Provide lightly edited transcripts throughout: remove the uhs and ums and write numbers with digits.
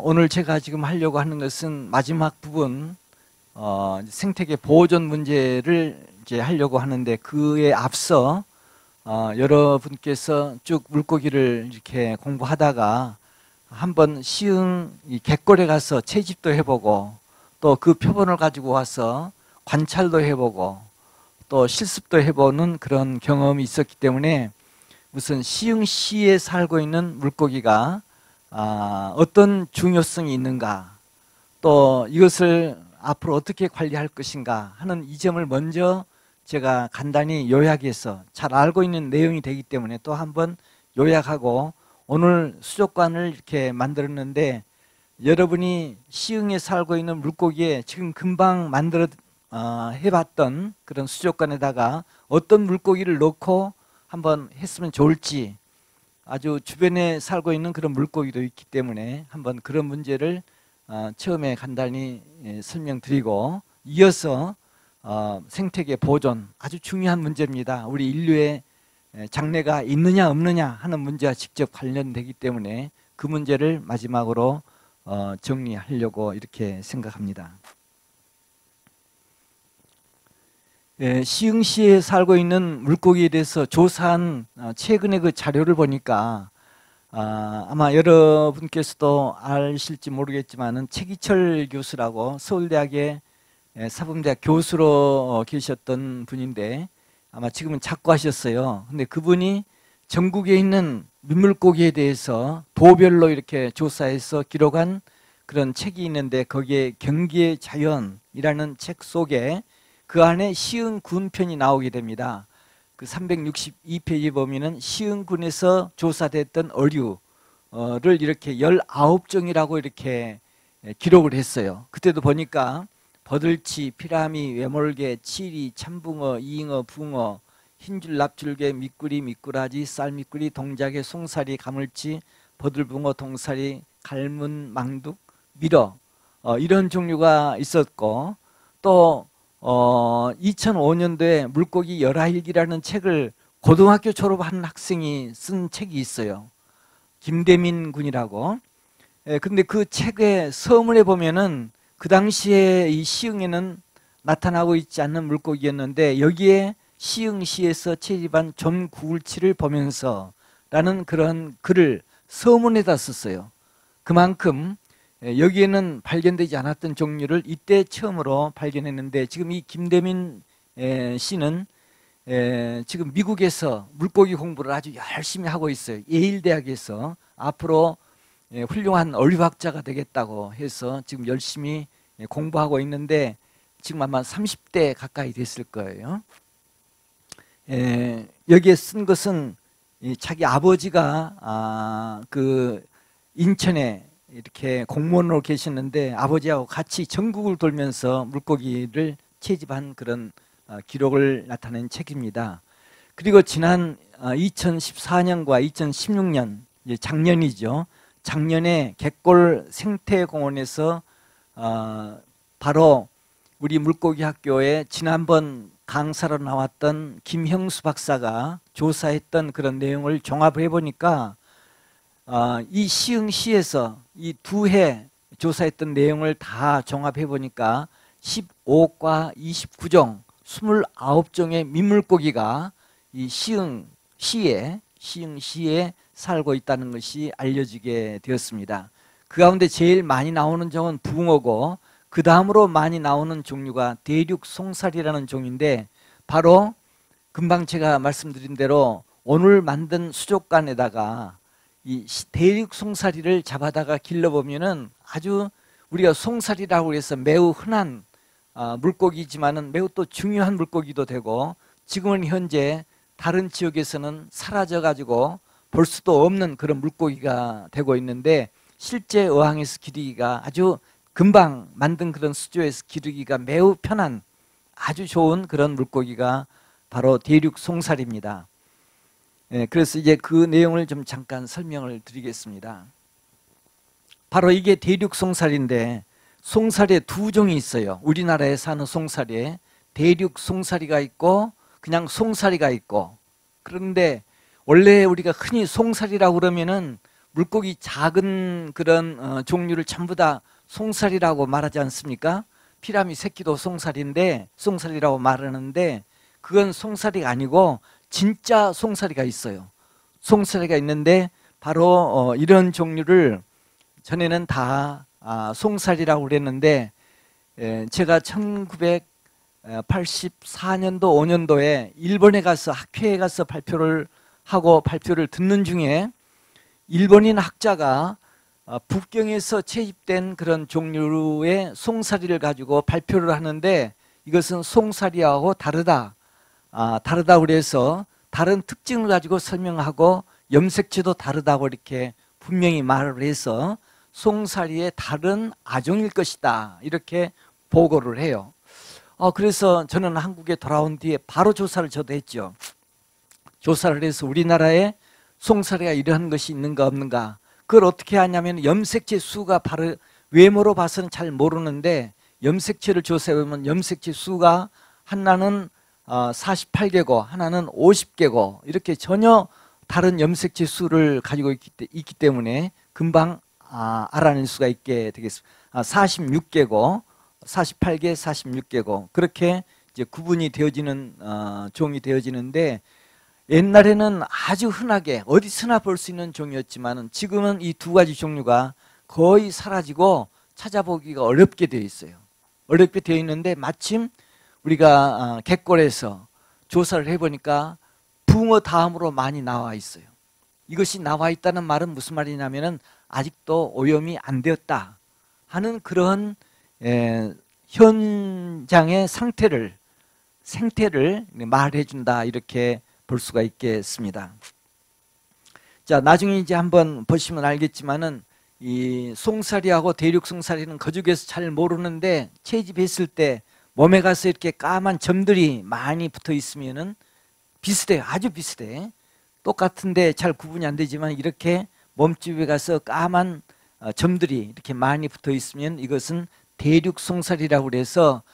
오늘 제가 지금 하려고 하는 것은 마지막 부분 생태계 보존 문제를 이제 하려고 하는데, 그에 앞서 여러분께서 쭉 물고기를 이렇게 공부하다가 한번 시흥 이 갯골에 가서 채집도 해보고, 또 그 표본을 가지고 와서 관찰도 해보고 또 실습도 해보는 그런 경험이 있었기 때문에, 무슨 시흥시에 살고 있는 물고기가 어떤 중요성이 있는가, 또 이것을 앞으로 어떻게 관리할 것인가 하는 이 점을 먼저 제가 간단히 요약해서, 잘 알고 있는 내용이 되기 때문에 또 한번 요약하고, 오늘 수족관을 이렇게 만들었는데, 여러분이 시흥에 살고 있는 물고기에 지금 금방 만들어 해봤던 그런 수족관에다가 어떤 물고기를 넣고 한번 했으면 좋을지, 아주 주변에 살고 있는 그런 물고기도 있기 때문에 한번 그런 문제를 처음에 간단히 설명드리고, 이어서 생태계 보존, 아주 중요한 문제입니다. 우리 인류의 장래가 있느냐 없느냐 하는 문제와 직접 관련되기 때문에 그 문제를 마지막으로 정리하려고 이렇게 생각합니다. 시흥시에 살고 있는 물고기에 대해서 조사한 최근의 그 자료를 보니까, 아마 여러분께서도 아실지 모르겠지만은 최기철 교수라고 서울대학의 사범대학 교수로 계셨던 분인데, 아마 지금은 작고하셨어요. 근데 그분이 전국에 있는 민물고기에 대해서 도별로 이렇게 조사해서 기록한 그런 책이 있는데, 거기에 경기의 자연이라는 책 속에 그 안에 시흥군 편이 나오게 됩니다. 그 362페이지 보면은 시흥군에서 조사됐던 어류를 이렇게 19종이라고 이렇게 기록을 했어요. 그때도 보니까 버들치, 피라미, 외몰개, 치리, 참붕어, 이잉어, 붕어, 흰줄, 납줄개, 미꾸리, 미꾸라지, 쌀미꾸리, 동작개, 송사리, 가물치, 버들붕어, 동사리, 갈문, 망둑, 미러, 이런 종류가 있었고, 또 2005년도에 물고기 열하일기라는 책을 고등학교 졸업한 학생이 쓴 책이 있어요. 김대민 군이라고. 근데 그 책의 서문에 보면은 그 당시에 이 시흥에는 나타나고 있지 않는 물고기였는데, 여기에 시흥시에서 채집한 점구울치를 보면서 라는 그런 글을 서문에다 썼어요. 그만큼 여기에는 발견되지 않았던 종류를 이때 처음으로 발견했는데, 지금 이 김대민 씨는 지금 미국에서 물고기 공부를 아주 열심히 하고 있어요. 예일대학에서 앞으로 훌륭한 어류학자가 되겠다고 해서 지금 열심히 공부하고 있는데, 지금 아마 30대 가까이 됐을 거예요. 여기에 쓴 것은 자기 아버지가 그 인천에 이렇게 공무원으로 계셨는데, 아버지하고 같이 전국을 돌면서 물고기를 채집한 그런 기록을 나타낸 책입니다. 그리고 지난 2014년과 2016년, 작년이죠. 작년에 갯골 생태공원에서 바로 우리 물고기 학교에 지난번 강사로 나왔던 김형수 박사가 조사했던 그런 내용을 종합해 보니까, 이 시흥시에서 이 두 해 조사했던 내용을 다 종합해 보니까 15과 29종 29종의 민물고기가 이 시흥시에 살고 있다는 것이 알려지게 되었습니다. 그 가운데 제일 많이 나오는 종은 붕어고, 그 다음으로 많이 나오는 종류가 대륙 송사리라는 종인데, 바로 금방 제가 말씀드린 대로 오늘 만든 수족관에다가 이 대륙 송사리를 잡아다가 길러보면은, 아주 우리가 송사리라고 해서 매우 흔한 물고기지만은 매우 또 중요한 물고기도 되고, 지금은 현재 다른 지역에서는 사라져 가지고 볼 수도 없는 그런 물고기가 되고 있는데, 실제 어항에서 기르기가 아주 금방 만든 그런 수조에서 기르기가 매우 편한 아주 좋은 그런 물고기가 바로 대륙 송사리입니다. 그래서 이제 그 내용을 좀 잠깐 설명을 드리겠습니다. 바로 이게 대륙 송사리인데, 송사리에 두 종이 있어요. 우리나라에 사는 송사리에 대륙 송사리가 있고 그냥 송사리가 있고, 그런데 원래 우리가 흔히 송사리라고 그러면은 물고기 작은 그런 종류를 전부 다 송사리라고 말하지 않습니까? 피라미 새끼도 송사리라고 말하는데 그건 송사리가 아니고 진짜 송사리가 있어요. 송사리가 있는데 바로 이런 종류를 전에는 다 송사리라고 그랬는데 제가 1984년도 5년도에 일본에 가서 학회에 가서 발표를 듣는 중에 일본인 학자가 북경에서 채집된 그런 종류의 송사리를 가지고 발표를 하는데 이것은 송사리하고 다르다. 다르다고 그래서 다른 특징을 가지고 설명하고 염색체도 다르다고 이렇게 분명히 말을 해서 송사리의 다른 아종일 것이다. 이렇게 보고를 해요. 그래서 저는 한국에 돌아온 뒤에 바로 조사를 저도 했죠. 조사를 해서 우리나라에 송사리가 이러한 것이 있는가 없는가. 그걸 어떻게 하냐면 염색체 수가 바로 외모로 봐서는 잘 모르는데 염색체를 조사해보면 염색체 수가 하나는 48개고 하나는 50개고 이렇게 전혀 다른 염색체 수를 가지고 있기 때문에 금방 알아낼 수가 있게 되겠습니다. 46개고 48개, 46개고 그렇게 이제 구분이 되어지는 종이 되어지는데 옛날에는 아주 흔하게 어디서나 볼 수 있는 종이었지만 지금은 이 두 가지 종류가 거의 사라지고 찾아보기가 어렵게 되어 있어요. 어렵게 되어 있는데 마침 우리가 갯골에서 조사를 해보니까 붕어 다음으로 많이 나와 있어요. 이것이 나와 있다는 말은 무슨 말이냐면은 아직도 오염이 안 되었다 하는 그런 현장의 생태를 말해준다 이렇게 볼 수가 있겠습니다. 자, 나중에 이제 한번 보시면 알겠지만은 이 송사리하고 대륙 송사리는 거쪽에서 잘 모르는데 채집했을 때 몸에 가서 이렇게 까만 점들이 많이 붙어 있으면은 비슷해요. 아주 비슷해. 똑같은데 잘 구분이 안 되지만 이렇게 몸집에 가서 까만 점들이 이렇게 많이 붙어 있으면 이것은 대륙 송사리라고 그래서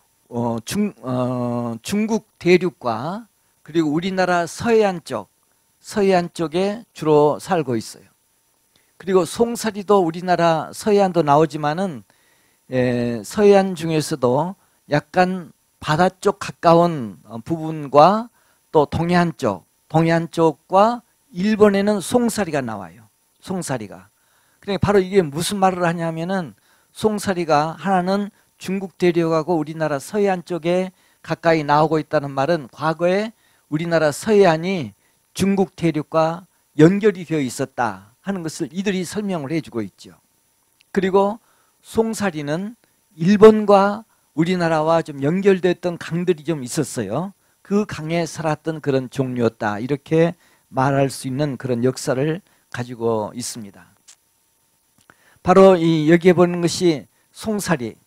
중국 대륙과 그리고 우리나라 서해안 쪽에 주로 살고 있어요. 그리고 송사리도 우리나라 서해안도 나오지만은 서해안 중에서도 약간 바다 쪽 가까운 부분과 또 동해안 쪽과 일본에는 송사리가 나와요. 송사리가. 그러니까 바로 이게 무슨 말을 하냐면은 송사리가 하나는 중국 대륙하고 우리나라 서해안 쪽에 가까이 나오고 있다는 말은 과거에 우리나라 서해안이 중국 대륙과 연결이 되어 있었다 하는 것을 이들이 설명을 해주고 있죠. 그리고 송사리는 일본과 우리나라와 좀 연결됐던 강들이 좀 있었어요. 그 강에 살았던 그런 종류였다 이렇게 말할 수 있는 그런 역사를 가지고 있습니다. 바로 여기에 보는 것이 송사리.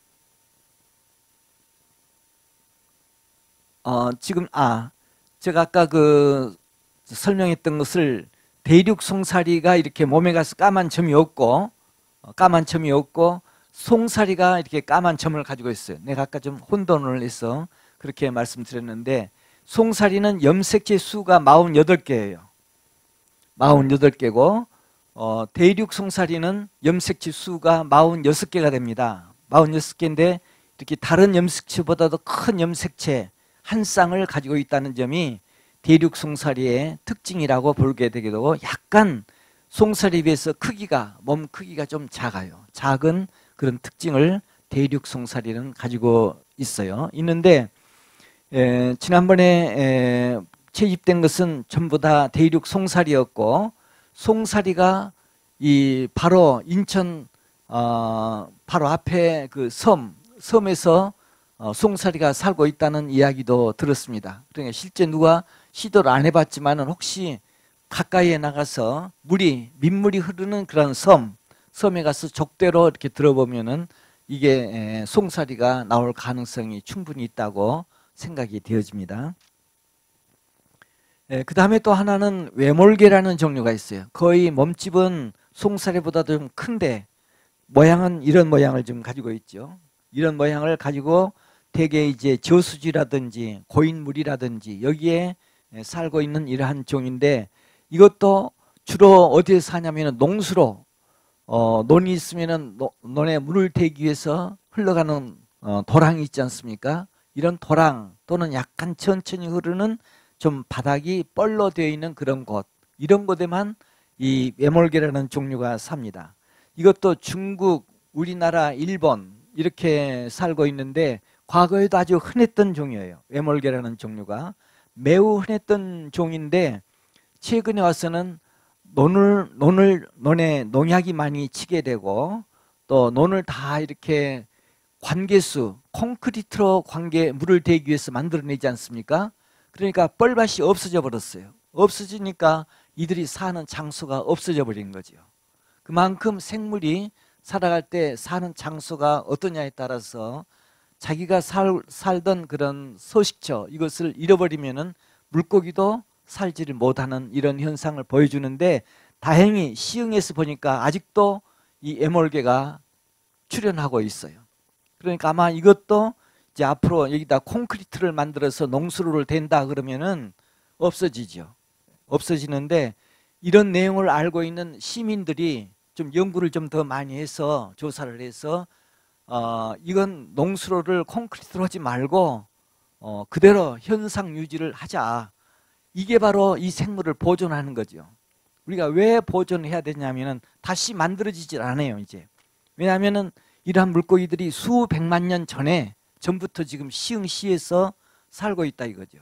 지금 제가 아까 설명했던 것을 대륙 송사리가 이렇게 몸에 가서 까만 점이 없고 송사리가 이렇게 까만 점을 가지고 있어요. 내가 아까 좀 혼돈을 해서 그렇게 말씀드렸는데 송사리는 염색체 수가 48개예요. 48개고 대륙 송사리는 염색체 수가 46개가 됩니다. 46개인데 이렇게 다른 염색체보다도 큰 염색체 한 쌍을 가지고 있다는 점이 대륙 송사리의 특징이라고 보게 되게 되고 약간 송사리에 비해서 몸 크기가 좀 작아요. 작은 그런 특징을 대륙 송사리는 가지고 있는데 지난번에 채집된 것은 전부 다 대륙 송사리였고 송사리가 바로 인천 바로 앞에 그 섬에서 송사리가 살고 있다는 이야기도 들었습니다. 그러니까 실제 누가 시도를 안 해봤지만은 혹시 가까이에 나가서 민물이 흐르는 그런 섬에 가서 족대로 이렇게 들어보면은 이게 송사리가 나올 가능성이 충분히 있다고 생각이 되어집니다. 그 다음에 또 하나는 외몰개라는 종류가 있어요. 거의 몸집은 송사리보다 좀 큰데 모양은 이런 모양을 좀 가지고 있죠. 이런 모양을 가지고 대개 이제 저수지라든지 고인물이라든지 여기에 살고 있는 이러한 종인데 이것도 주로 어디에 사냐면은 농수로, 논이 있으면은 논에 물을 대기 위해서 흘러가는 도랑이 있지 않습니까? 이런 도랑 또는 약간 천천히 흐르는 좀 바닥이 뻘로 되어 있는 그런 곳, 이런 곳에만 이 외몰개라는 종류가 삽니다. 이것도 중국, 우리나라, 일본 이렇게 살고 있는데 과거에도 아주 흔했던 종이에요. 외몰개라는 종류가 매우 흔했던 종인데 최근에 와서는 논에 농약이 많이 치게 되고 또 논을 다 이렇게 관계수, 콘크리트로 물을 대기 위해서 만들어내지 않습니까? 그러니까 뻘밭이 없어져 버렸어요. 없어지니까 이들이 사는 장소가 없어져 버린 거죠. 그만큼 생물이 살아갈 때 사는 장소가 어떠냐에 따라서 자기가 살던 그런 서식처, 이것을 잃어버리면은 물고기도 살지를 못하는 이런 현상을 보여주는데, 다행히 시흥에서 보니까 아직도 이 애몰개가 출현하고 있어요. 그러니까 아마 이것도 이제 앞으로 여기다 콘크리트를 만들어서 농수로를 댄다 그러면은 없어지죠. 없어지는데, 이런 내용을 알고 있는 시민들이 좀 연구를 좀 더 많이 해서 조사를 해서 이건 농수로를 콘크리트로 하지 말고 그대로 현상 유지를 하자. 이게 바로 이 생물을 보존하는 거죠. 우리가 왜 보존해야 되냐면은 다시 만들어지질 않아요, 이제. 왜냐하면은 이러한 물고기들이 수백만 년 전부터 지금 시흥시에서 살고 있다 이거죠.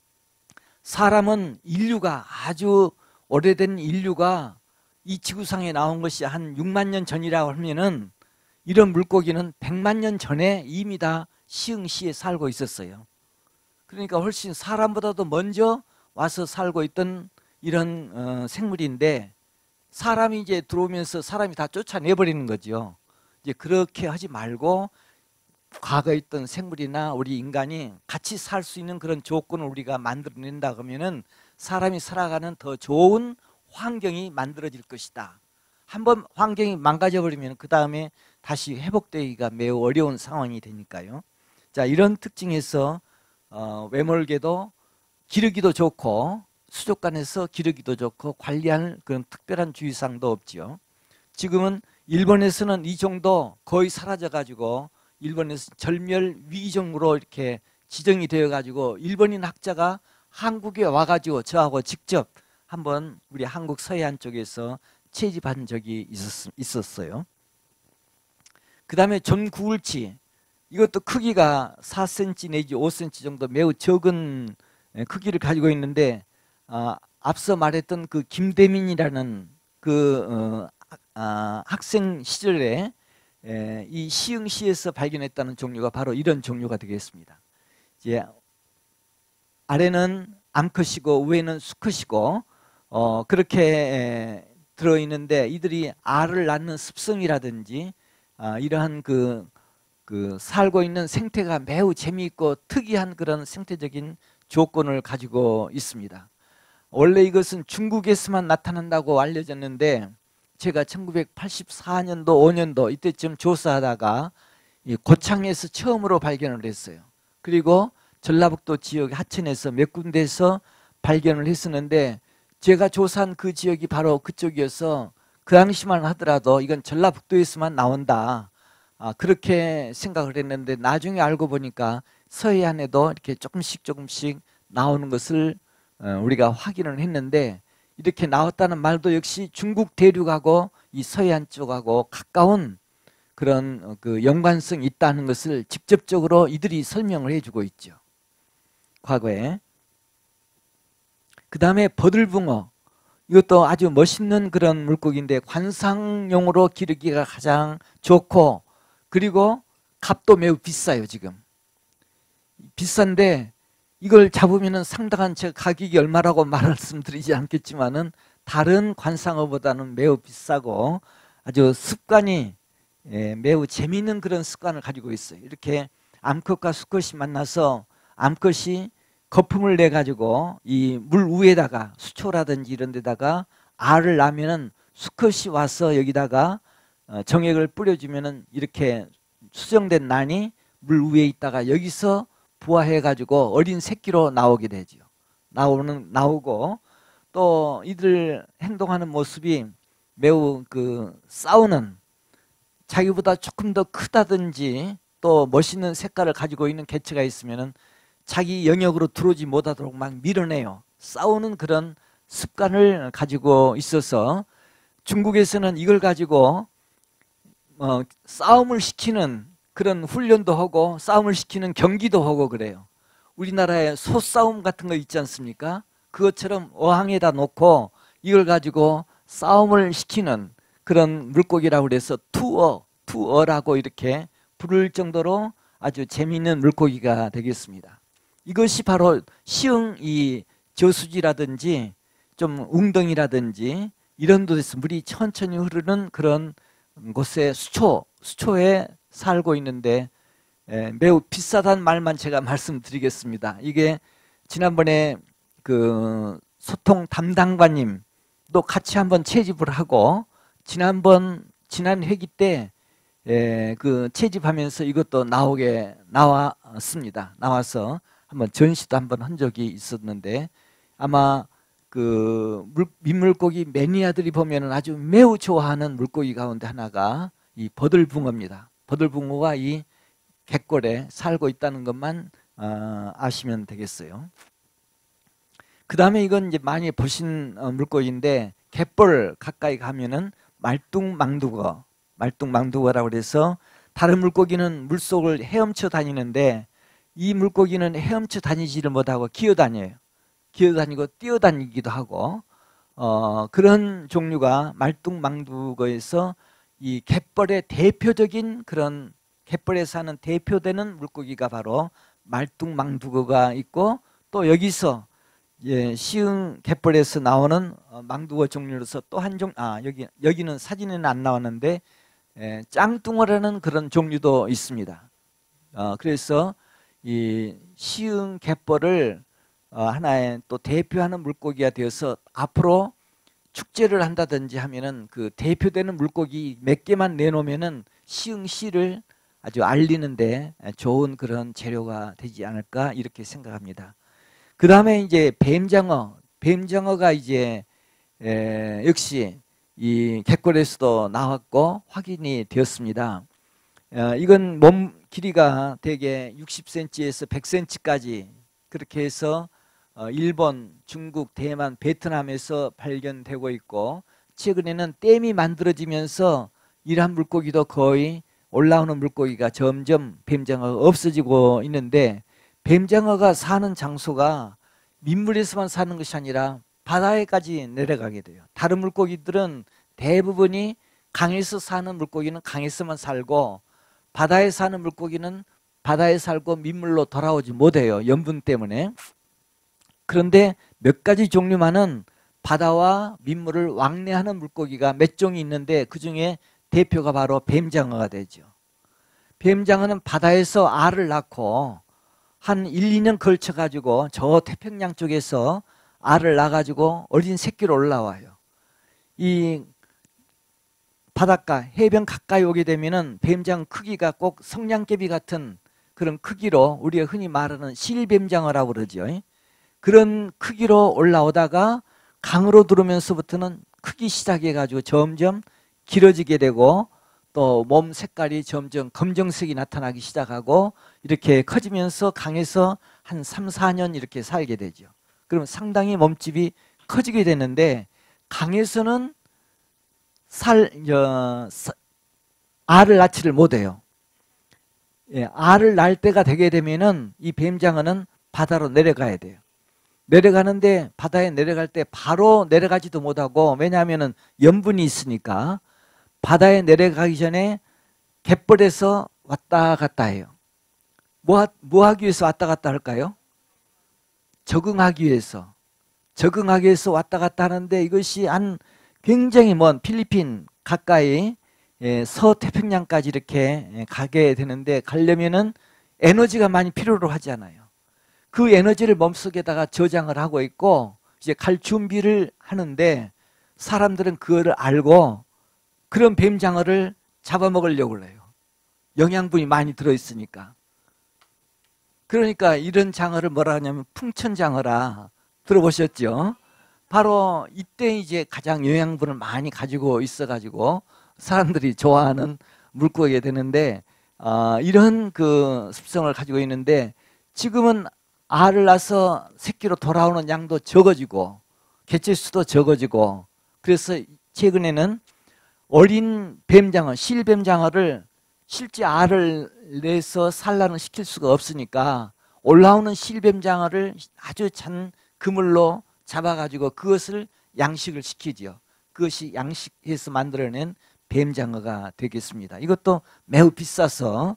사람은 인류가 아주 오래된 인류가 이 지구상에 나온 것이 한 6만 년 전이라고 하면은 이런 물고기는 100만 년 전에 이미 다 시흥시에 살고 있었어요. 그러니까 훨씬 사람보다도 먼저 와서 살고 있던 이런 생물인데, 사람이 이제 들어오면서 사람이 다 쫓아내버리는 거죠. 이제 그렇게 하지 말고 과거에 있던 생물이나 우리 인간이 같이 살 수 있는 그런 조건을 우리가 만들어낸다 그러면은 사람이 살아가는 더 좋은 환경이 만들어질 것이다. 한번 환경이 망가져 버리면 그 다음에 다시 회복되기가 매우 어려운 상황이 되니까요. 자, 이런 특징에서 외몰개도 기르기도 좋고 수족관에서 기르기도 좋고 관리할 그런 특별한 주의사항도 없죠. 지금은 일본에서는 이 정도 거의 사라져 가지고 일본에서 절멸 위기종으로 이렇게 지정이 되어 가지고 일본인 학자가 한국에 와 가지고 저하고 직접 한번 우리 한국 서해안 쪽에서 채집한 적이 있었어요. 그 다음에 전구울치, 이것도 크기가 4cm 내지 5cm 정도 매우 적은 크기를 가지고 있는데, 앞서 말했던 그 김대민이라는 그 학생 시절에 이 시흥시에서 발견했다는 종류가 바로 이런 종류가 되겠습니다. 이제 아래는 암컷이고 위에는 수컷이고 그렇게 들어있는데, 이들이 알을 낳는 습성이라든지 이러한 그 살고 있는 생태가 매우 재미있고 특이한 그런 생태적인 조건을 가지고 있습니다. 원래 이것은 중국에서만 나타난다고 알려졌는데, 제가 1984년도 5년도 이때쯤 조사하다가 고창에서 처음으로 발견을 했어요. 그리고 전라북도 지역 하천에서 몇 군데에서 발견을 했었는데, 제가 조사한 그 지역이 바로 그쪽이어서 그 당시만 하더라도 이건 전라북도에서만 나온다, 그렇게 생각을 했는데, 나중에 알고 보니까 서해안에도 이렇게 조금씩 나오는 것을 우리가 확인을 했는데, 이렇게 나왔다는 말도 역시 중국 대륙하고 이 서해안 쪽하고 가까운 그런 그 연관성이 있다는 것을 직접적으로 이들이 설명을 해주고 있죠, 과거에. 그 다음에 버들붕어, 이것도 아주 멋있는 그런 물고기인데 관상용으로 기르기가 가장 좋고, 그리고 값도 매우 비싸요. 지금 비싼데 이걸 잡으면 상당한, 제가 가격이 얼마라고 말씀드리지 않겠지만은 다른 관상어보다는 매우 비싸고 아주 습관이 매우 재미있는 그런 습관을 가지고 있어요. 이렇게 암컷과 수컷이 만나서 암컷이 거품을 내 가지고 이 물 위에다가 수초라든지 이런 데다가 알을 낳으면은 수컷이 와서 여기다가 정액을 뿌려주면은 이렇게 수정된 난이 물 위에 있다가 여기서 부화해 가지고 어린 새끼로 나오게 되죠. 나오고 또 이들 행동하는 모습이 매우 싸우는, 자기보다 조금 더 크다든지 또 멋있는 색깔을 가지고 있는 개체가 있으면은 자기 영역으로 들어오지 못하도록 막 밀어내요. 싸우는 그런 습관을 가지고 있어서 중국에서는 이걸 가지고 싸움을 시키는 그런 훈련도 하고 싸움을 시키는 경기도 하고 그래요. 우리나라에 소싸움 같은 거 있지 않습니까? 그것처럼 어항에다 놓고 이걸 가지고 싸움을 시키는 그런 물고기라고 그래서 투어라고 이렇게 부를 정도로 아주 재미있는 물고기가 되겠습니다. 이것이 바로 시흥 이 저수지라든지 좀 웅덩이라든지 이런 곳에서 물이 천천히 흐르는 그런 곳에 수초에 살고 있는데 매우 비싸다는 말만 제가 말씀드리겠습니다. 이게 지난번에 소통 담당관님도 같이 한번 채집을 하고 지난 회기 때 채집하면서 이것도 나왔습니다. 나와서 한번 전시도 한번 한 적이 있었는데 아마 민물고기 매니아들이 보면은 아주 매우 좋아하는 물고기 가운데 하나가 이 버들붕어입니다. 버들붕어가 이 갯골에 살고 있다는 것만 아시면 되겠어요. 그 다음에 이건 이제 많이 보신 물고기인데 갯벌 가까이 가면은 말뚝망두어라고 그래서 다른 물고기는 물속을 헤엄쳐 다니는데 이 물고기는 헤엄쳐 다니지를 못하고 기어다녀요. 기어다니고 뛰어다니기도 하고 그런 종류가 말뚝망두어에서 이 갯벌의 대표적인 그런 갯벌에 사는 대표되는 물고기가 바로 말뚝망두어가 있고 또 여기서 시흥 갯벌에서 나오는 망두어 종류로서 또 한 여기는 사진에는 안 나왔는데 짱뚱어라는 그런 종류도 있습니다. 그래서 이 시흥 갯벌을 하나의 또 대표하는 물고기가 되어서 앞으로 축제를 한다든지 하면은 그 대표되는 물고기 몇 개만 내놓으면은 시흥시를 아주 알리는데 좋은 그런 재료가 되지 않을까 이렇게 생각합니다. 그 다음에 이제 뱀장어가 이제 역시 이 갯골에서도 나왔고 확인이 되었습니다. 이건 몸 길이가 대개 60cm에서 100cm까지 그렇게 해서 일본, 중국, 대만, 베트남에서 발견되고 있고 최근에는 댐이 만들어지면서 이러한 물고기도 거의 올라오는 물고기가 점점 뱀장어가 없어지고 있는데 뱀장어가 사는 장소가 민물에서만 사는 것이 아니라 바다에까지 내려가게 돼요. 다른 물고기들은 대부분이 강에서 사는 물고기는 강에서만 살고 바다에 사는 물고기는 바다에 살고 민물로 돌아오지 못해요. 염분 때문에. 그런데 몇 가지 종류만은 바다와 민물을 왕래하는 물고기가 몇 종이 있는데 그중에 대표가 바로 뱀장어가 되죠. 뱀장어는 바다에서 알을 낳고 한 1, 2년 걸쳐가지고 저 태평양 쪽에서 알을 낳아가지고 어린 새끼로 올라와요. 이 바닷가, 해변 가까이 오게 되면은 뱀장 크기가 꼭 성냥개비 같은 그런 크기로 우리가 흔히 말하는 실뱀장어라고 그러죠. 그런 크기로 올라오다가 강으로 들어오면서부터는 크기 시작해가지고 점점 길어지게 되고 또 몸 색깔이 점점 검정색이 나타나기 시작하고 이렇게 커지면서 강에서 한 3, 4년 이렇게 살게 되죠. 그럼 상당히 몸집이 커지게 되는데 강에서는 알을 낳지를 못해요. 알을 낳을 때가 되게 되면은 이 뱀장어는 바다로 내려가야 돼요. 내려가는데 바다에 내려갈 때 바로 내려가지도 못하고 왜냐하면은 염분이 있으니까 바다에 내려가기 전에 갯벌에서 왔다 갔다 해요. 뭐 하기 위해서 왔다 갔다 할까요? 적응하기 위해서 왔다 갔다 하는데 이것이 한 굉장히 먼 필리핀 가까이 서태평양까지 이렇게 가게 되는데 가려면은 에너지가 많이 필요로 하잖아요. 그 에너지를 몸속에다가 저장을 하고 있고 이제 갈 준비를 하는데 사람들은 그거를 알고 그런 뱀장어를 잡아먹으려고 해요. 영양분이 많이 들어있으니까. 그러니까 이런 장어를 뭐라 하냐면 풍천장어라 들어보셨죠? 바로 이때 이제 가장 영양분을 많이 가지고 있어가지고 사람들이 좋아하는 물고기가 되는데, 이런 그 습성을 가지고 있는데, 지금은 알을 낳아서 새끼로 돌아오는 양도 적어지고 개체수도 적어지고, 그래서 최근에는 어린 뱀장어, 실뱀장어를 실제 알을 내서 산란을 시킬 수가 없으니까 올라오는 실뱀장어를 아주 잔 그물로 잡아가지고 그것을 양식을 시키지요. 그것이 양식해서 만들어낸 뱀장어가 되겠습니다. 이것도 매우 비싸서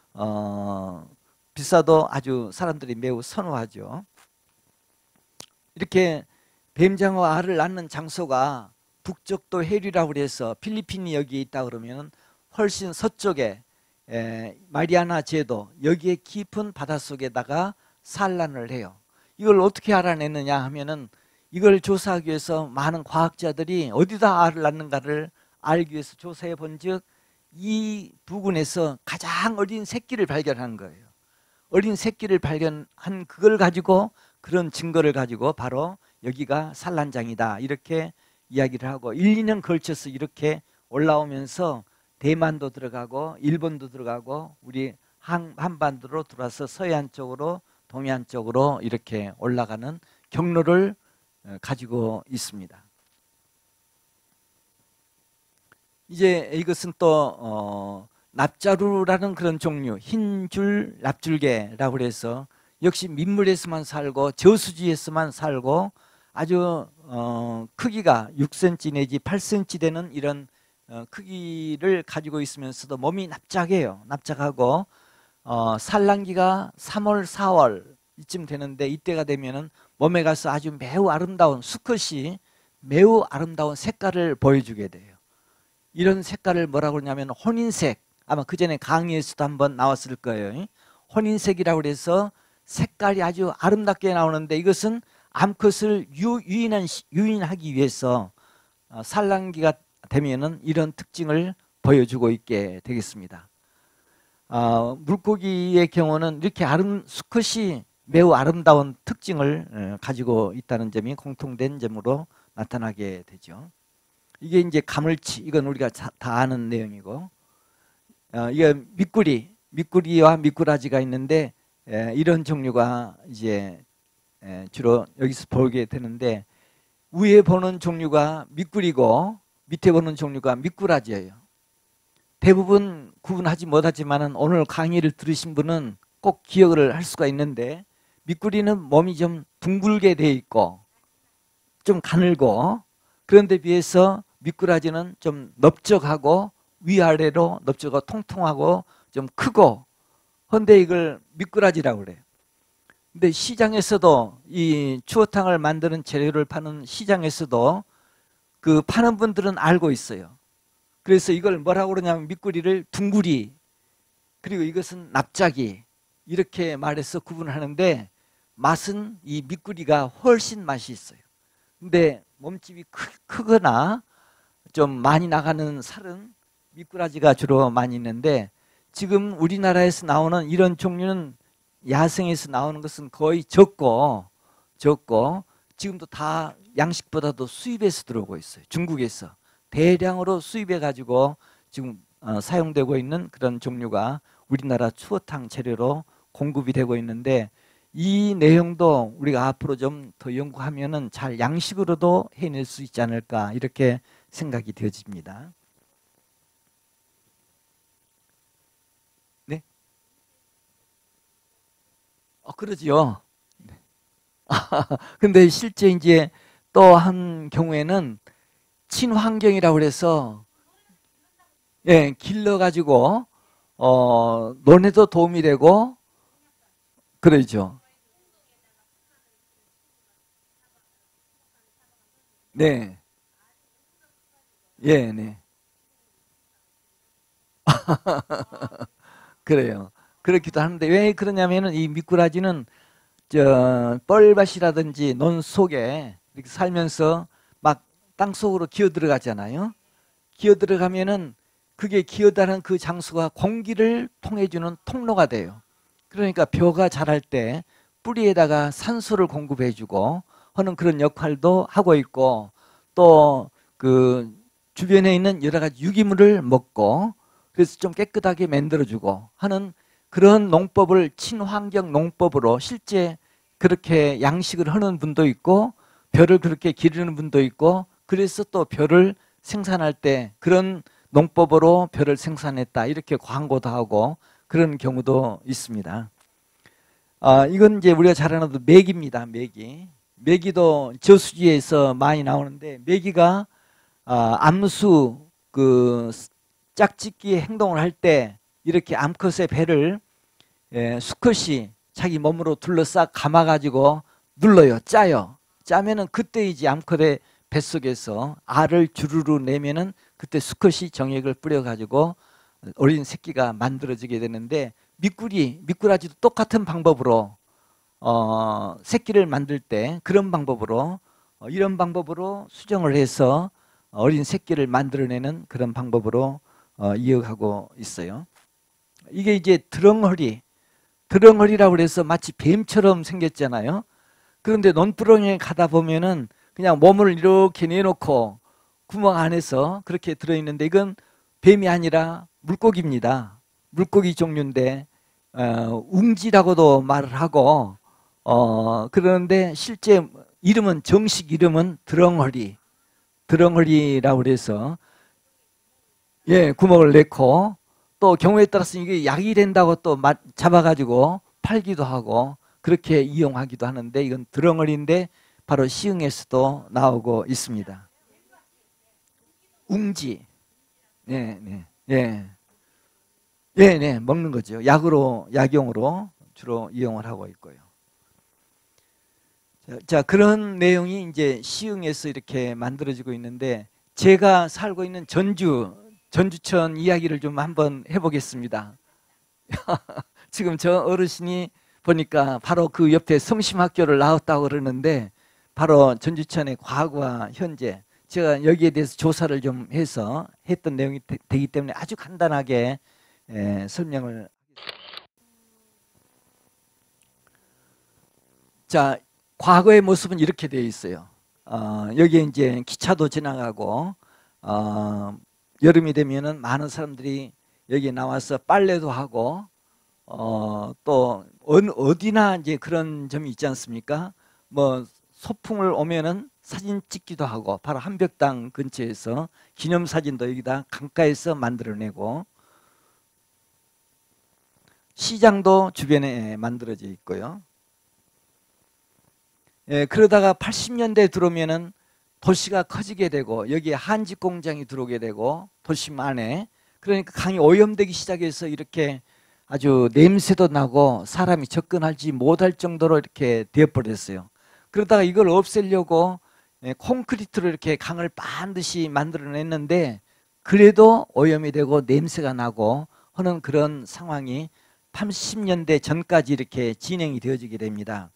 비싸도 아주 사람들이 매우 선호하죠. 이렇게 뱀장어 알을 낳는 장소가 북적도 해류라고 해서 필리핀이 여기 있다 그러면 훨씬 서쪽에 마리아나 제도, 여기에 깊은 바닷속에다가 산란을 해요. 이걸 어떻게 알아내느냐 하면은, 이걸 조사하기 위해서 많은 과학자들이 어디다 알을 낳는가를 알기 위해서 조사해 본즉 이 부근에서 가장 어린 새끼를 발견한 거예요. 어린 새끼를 발견한 그걸 가지고, 그런 증거를 가지고 바로 여기가 산란장이다 이렇게 이야기를 하고, 1, 2년 걸쳐서 이렇게 올라오면서 대만도 들어가고 일본도 들어가고 우리 한반도로 들어와서 서해안 쪽으로 동해안 쪽으로 이렇게 올라가는 경로를 가지고 있습니다. 이제 이것은 또 납자루라는 그런 종류, 흰줄 납줄개라고 해서 역시 민물에서만 살고 저수지에서만 살고 아주 크기가 6cm 내지 8cm 되는 이런 크기를 가지고 있으면서도 몸이 납작해요. 납작하고 산란기가 3월, 4월 이쯤 되는데, 이때가 되면은 몸에 가서 아주 매우 아름다운, 수컷이 매우 아름다운 색깔을 보여주게 돼요. 이런 색깔을 뭐라고 그러냐면 혼인색, 아마 그 전에 강의에서도 한번 나왔을 거예요. 혼인색이라고 해서 색깔이 아주 아름답게 나오는데, 이것은 암컷을 유인하기 위해서 산란기가 되면은 이런 특징을 보여주고 있게 되겠습니다. 물고기의 경우는 이렇게 수컷이 매우 아름다운 특징을 가지고 있다는 점이 공통된 점으로 나타나게 되죠. 이게 이제 가물치, 이건 우리가 다 아는 내용이고, 이게 미꾸리와 미꾸라지가 있는데, 이런 종류가 이제 주로 여기서 보게 되는데, 위에 보는 종류가 미꾸리고 밑에 보는 종류가 미꾸라지예요. 대부분 구분하지 못하지만 오늘 강의를 들으신 분은 꼭 기억을 할 수가 있는데, 미꾸리는 몸이 좀 둥글게 돼 있고 좀 가늘고, 그런데 비해서 미꾸라지는 좀 넓적하고 위아래로 넓적하고 통통하고 좀 크고, 그런데 이걸 미꾸라지라고 그래요. 근데 시장에서도 이 추어탕을 만드는 재료를 파는 시장에서도 그 파는 분들은 알고 있어요. 그래서 이걸 뭐라고 그러냐면 미꾸리를 둥구리, 그리고 이것은 납작이, 이렇게 말해서 구분하는데, 맛은 이 미꾸리가 훨씬 맛이 있어요. 근데 몸집이 크거나 좀 많이 나가는 살은 미꾸라지가 주로 많이 있는데, 지금 우리나라에서 나오는 이런 종류는 야생에서 나오는 것은 거의 적고 지금도 다 양식보다도 수입해서 들어오고 있어요. 중국에서 대량으로 수입해 가지고 지금 사용되고 있는 그런 종류가 우리나라 추어탕 재료로 공급이 되고 있는데, 이 내용도 우리가 앞으로 좀 더 연구하면은 잘 양식으로도 해낼 수 있지 않을까 이렇게 생각이 되어집니다. 네? 그러지요. 근데 실제 이제 또 한 경우에는 친환경이라고 해서 길러가지고 논에도 도움이 되고 그러죠. 네, 네, 그래요. 그렇기도 하는데 왜 그러냐면은 이 미꾸라지는 뻘밭이라든지 논 속에 이렇게 살면서 막 땅속으로 기어 들어가잖아요. 기어 들어가면은 그게 기어다는 그 장소가 공기를 통해주는 통로가 돼요. 그러니까 벼가 자랄 때 뿌리에다가 산소를 공급해주고, 하는 그런 역할도 하고 있고, 또 그 주변에 있는 여러 가지 유기물을 먹고 그래서 좀 깨끗하게 만들어주고 하는 그런 농법을 친환경 농법으로 실제 그렇게 양식을 하는 분도 있고, 벼를 그렇게 기르는 분도 있고, 그래서 또 벼를 생산할 때 그런 농법으로 벼를 생산했다 이렇게 광고도 하고 그런 경우도 있습니다. 이건 이제 우리가 잘 아는 메기입니다. 메기. 메기도 저수지에서 많이 나오는데, 메기가 암수 그 짝짓기 행동을 할 때 이렇게 암컷의 배를 수컷이 자기 몸으로 둘러싸 감아가지고 눌러요. 짜요. 짜면은 그때이지 암컷의 뱃속에서 알을 주르르 내면은 그때 수컷이 정액을 뿌려가지고 어린 새끼가 만들어지게 되는데, 미꾸라지도 똑같은 방법으로 새끼를 만들 때 그런 방법으로 이런 방법으로 수정을 해서 어린 새끼를 만들어내는 그런 방법으로 이어가고 있어요. 이게 이제 드렁허리라고 해서 마치 뱀처럼 생겼잖아요. 그런데 논두렁에 가다 보면은 그냥 몸을 이렇게 내놓고 구멍 안에서 그렇게 들어있는데, 이건 뱀이 아니라 물고기입니다. 물고기 종류인데 웅지라고도 말을 하고 그러는데 실제 이름은, 정식 이름은 드렁허리라고 그래서 구멍을 내고, 또 경우에 따라서 이게 약이 된다고 또 잡아가지고 팔기도 하고 그렇게 이용하기도 하는데, 이건 드렁허리인데 바로 시흥에서도 나오고 있습니다. 웅지. 먹는 거죠. 약용으로 주로 이용을 하고 있고요. 자, 그런 내용이 이제 시흥에서 이렇게 만들어지고 있는데, 제가 살고 있는 전주천 이야기를 좀 한번 해보겠습니다. 지금 저 어르신이 보니까 바로 그 옆에 성심학교를 나왔다고 그러는데, 바로 전주천의 과거와 현재, 제가 여기에 대해서 조사를 좀 해서 했던 내용이 되기 때문에 아주 간단하게 설명을. 자, 과거의 모습은 이렇게 되어 있어요. 여기에 이제 기차도 지나가고, 여름이 되면은 많은 사람들이 여기 나와서 빨래도 하고, 또 어디나 이제 그런 점이 있지 않습니까? 뭐 소풍을 오면은 사진 찍기도 하고, 바로 한벽당 근처에서 기념사진도 여기다 강가에서 만들어내고, 시장도 주변에 만들어져 있고요. 그러다가 80년대 들어오면은 도시가 커지게 되고, 여기에 한집 공장이 들어오게 되고, 도심 안에, 그러니까 강이 오염되기 시작해서 이렇게 아주 냄새도 나고 사람이 접근하지 못할 정도로 이렇게 되어버렸어요. 그러다가 이걸 없애려고 콘크리트로 이렇게 강을 반드시 만들어냈는데, 그래도 오염이 되고 냄새가 나고 하는 그런 상황이 80년대 전까지 이렇게 진행이 되어지게 됩니다.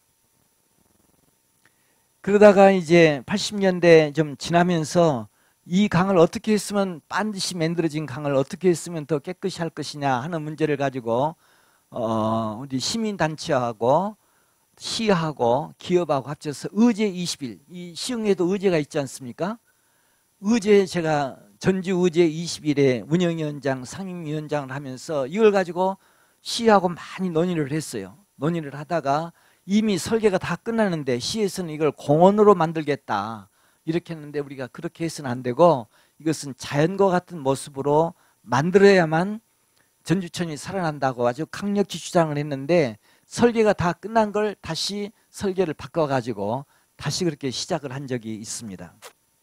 그러다가 이제 80년대 좀 지나면서 이 강을 어떻게 했으면, 반드시 만들어진 강을 어떻게 했으면 더 깨끗이 할 것이냐 하는 문제를 가지고 우리 시민단체하고 시하고 기업하고 합쳐서 의제 20일, 이 시흥에도 의제가 있지 않습니까? 의제, 제가 전주 의제 20일에 운영위원장, 상임위원장을 하면서 이걸 가지고 시하고 많이 논의를 했어요. 논의를 하다가 이미 설계가 다 끝났는데 시에서는 이걸 공원으로 만들겠다 이렇게 했는데, 우리가 그렇게 해서는 안 되고 이것은 자연과 같은 모습으로 만들어야만 전주천이 살아난다고 아주 강력히 주장을 했는데, 설계가 다 끝난 걸 다시 설계를 바꿔가지고 다시 그렇게 시작을 한 적이 있습니다.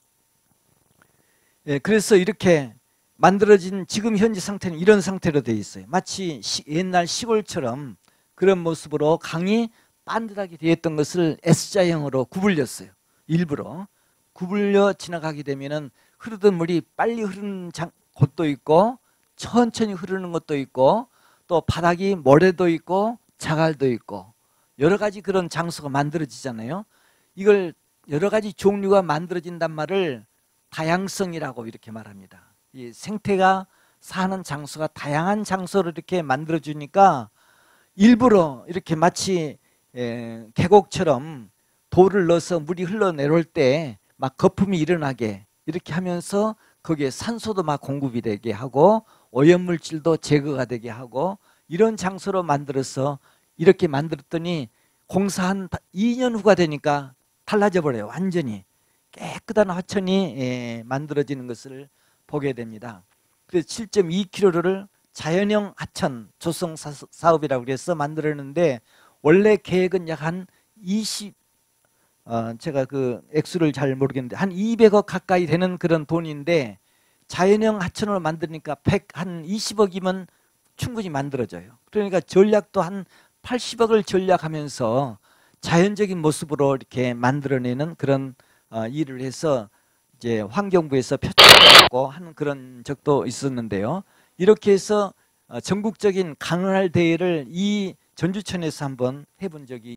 그래서 이렇게 만들어진 지금 현재 상태는 이런 상태로 되어 있어요. 마치 옛날 시골처럼 그런 모습으로 강이 반듯하게 되어 있던 것을 S자형으로 구불렸어요. 일부러 구불려 지나가게 되면은 흐르던 물이 빨리 흐르는 곳도 있고 천천히 흐르는 것도 있고, 또 바닥이 모래도 있고 자갈도 있고 여러 가지 그런 장소가 만들어지잖아요. 이걸 여러 가지 종류가 만들어진단 말을 다양성이라고 이렇게 말합니다. 이 생태가 사는 장소가 다양한 장소를 이렇게 만들어주니까 일부러 이렇게 마치 계곡처럼 돌을 넣어서 물이 흘러내려올 때 막 거품이 일어나게 이렇게 하면서 거기에 산소도 막 공급이 되게 하고 오염물질도 제거가 되게 하고 이런 장소로 만들어서 이렇게 만들었더니 공사한 2년 후가 되니까 달라져 버려요. 완전히 깨끗한 하천이 만들어지는 것을 보게 됩니다. 그래서 7.2km를 자연형 하천 조성 사업이라고 해서 만들었는데 원래 계획은 약 한 20, 제가 그 액수를 잘 모르겠는데 한 200억 가까이 되는 그런 돈인데 자연형 하천을 만드니까 한 20억이면 충분히 만들어져요. 그러니까 전략도 한 80억을 전략하면서 자연적인 모습으로 이렇게 만들어내는 그런 일을 해서 이제 환경부에서 표창하고 하는 그런 적도 있었는데요. 이렇게 해서 전국적인 강할 대회를 이 전주천에서 한번 해본 적이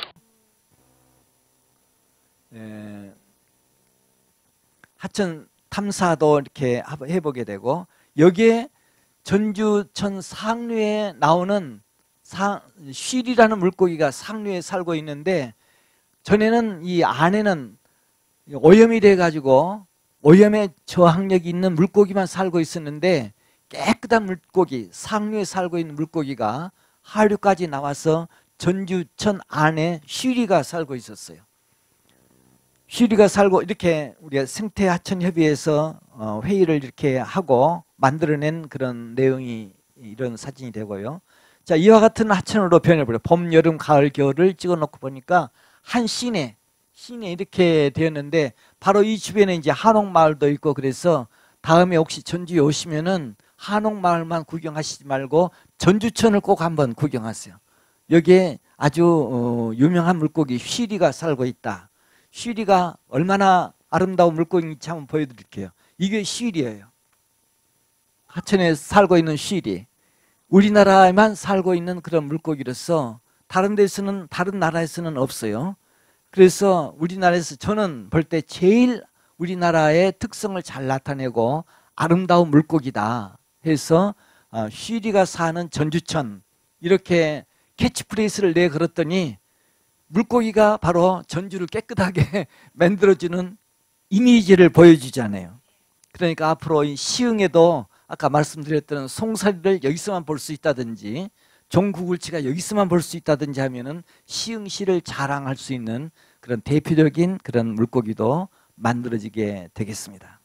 하천 탐사도 이렇게 해보게 되고 여기에 전주천 상류에 나오는 쉬리라는 물고기가 상류에 살고 있는데 전에는 이 안에는 오염이 돼 가지고 오염에 저항력이 있는 물고기만 살고 있었는데 깨끗한 물고기 상류에 살고 있는 물고기가 하류까지 나와서 전주천 안에 쉬리가 살고 있었어요. 쉬리가 살고 이렇게 우리가 생태하천협의회에서 회의를 이렇게 하고 만들어낸 그런 내용이 이런 사진이 되고요. 자, 이와 같은 하천으로 변해버려요. 봄, 여름, 가을, 겨울을 찍어놓고 보니까 한 시내 이렇게 되었는데 바로 이 주변에 이제 한옥마을도 있고 그래서 다음에 혹시 전주에 오시면은 한옥마을만 구경하시지 말고 전주천을 꼭 한번 구경하세요. 여기에 아주 유명한 물고기 쉬리가 살고 있다. 쉬리가 얼마나 아름다운 물고기인지 한번 보여드릴게요. 이게 쉬리예요. 하천에 살고 있는 쉬리. 우리나라에만 살고 있는 그런 물고기로서 다른 데서는 다른 나라에서는 없어요. 그래서 우리나라에서 저는 볼 때 제일 우리나라의 특성을 잘 나타내고 아름다운 물고기다 해서 쉬리가 사는 전주천 이렇게 캐치프레이스를 내걸었더니 물고기가 바로 전주를 깨끗하게 만들어주는 이미지를 보여주잖아요. 그러니까 앞으로 이 시흥에도 아까 말씀드렸던 송사리를 여기서만 볼 수 있다든지 종구굴치가 여기서만 볼 수 있다든지 하면은 시흥시를 자랑할 수 있는 그런 대표적인 그런 물고기도 만들어지게 되겠습니다.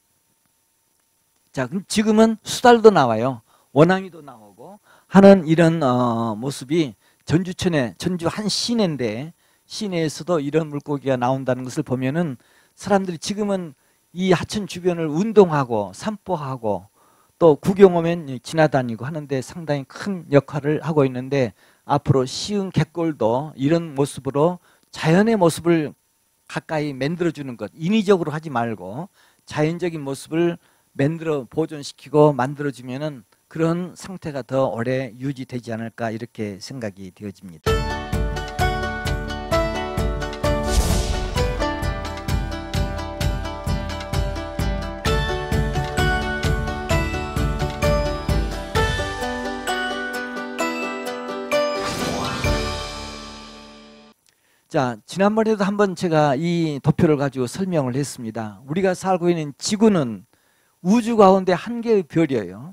자, 그럼 지금은 수달도 나와요. 원앙이도 나오고 하는 이런 모습이 전주천에 전주 한 시내인데 시내에서도 이런 물고기가 나온다는 것을 보면은 사람들이 지금은 이 하천 주변을 운동하고 산보하고 또 구경 오면 지나다니고 하는데 상당히 큰 역할을 하고 있는데 앞으로 시흥 갯골도 이런 모습으로 자연의 모습을 가까이 만들어주는 것 인위적으로 하지 말고 자연적인 모습을 만들어 보존시키고 만들어주면은 그런 상태가 더 오래 유지되지 않을까 이렇게 생각이 되어집니다. 자, 지난번에도 한번 제가 이 도표를 가지고 설명을 했습니다. 우리가 살고 있는 지구는 우주 가운데 한 개의 별이에요.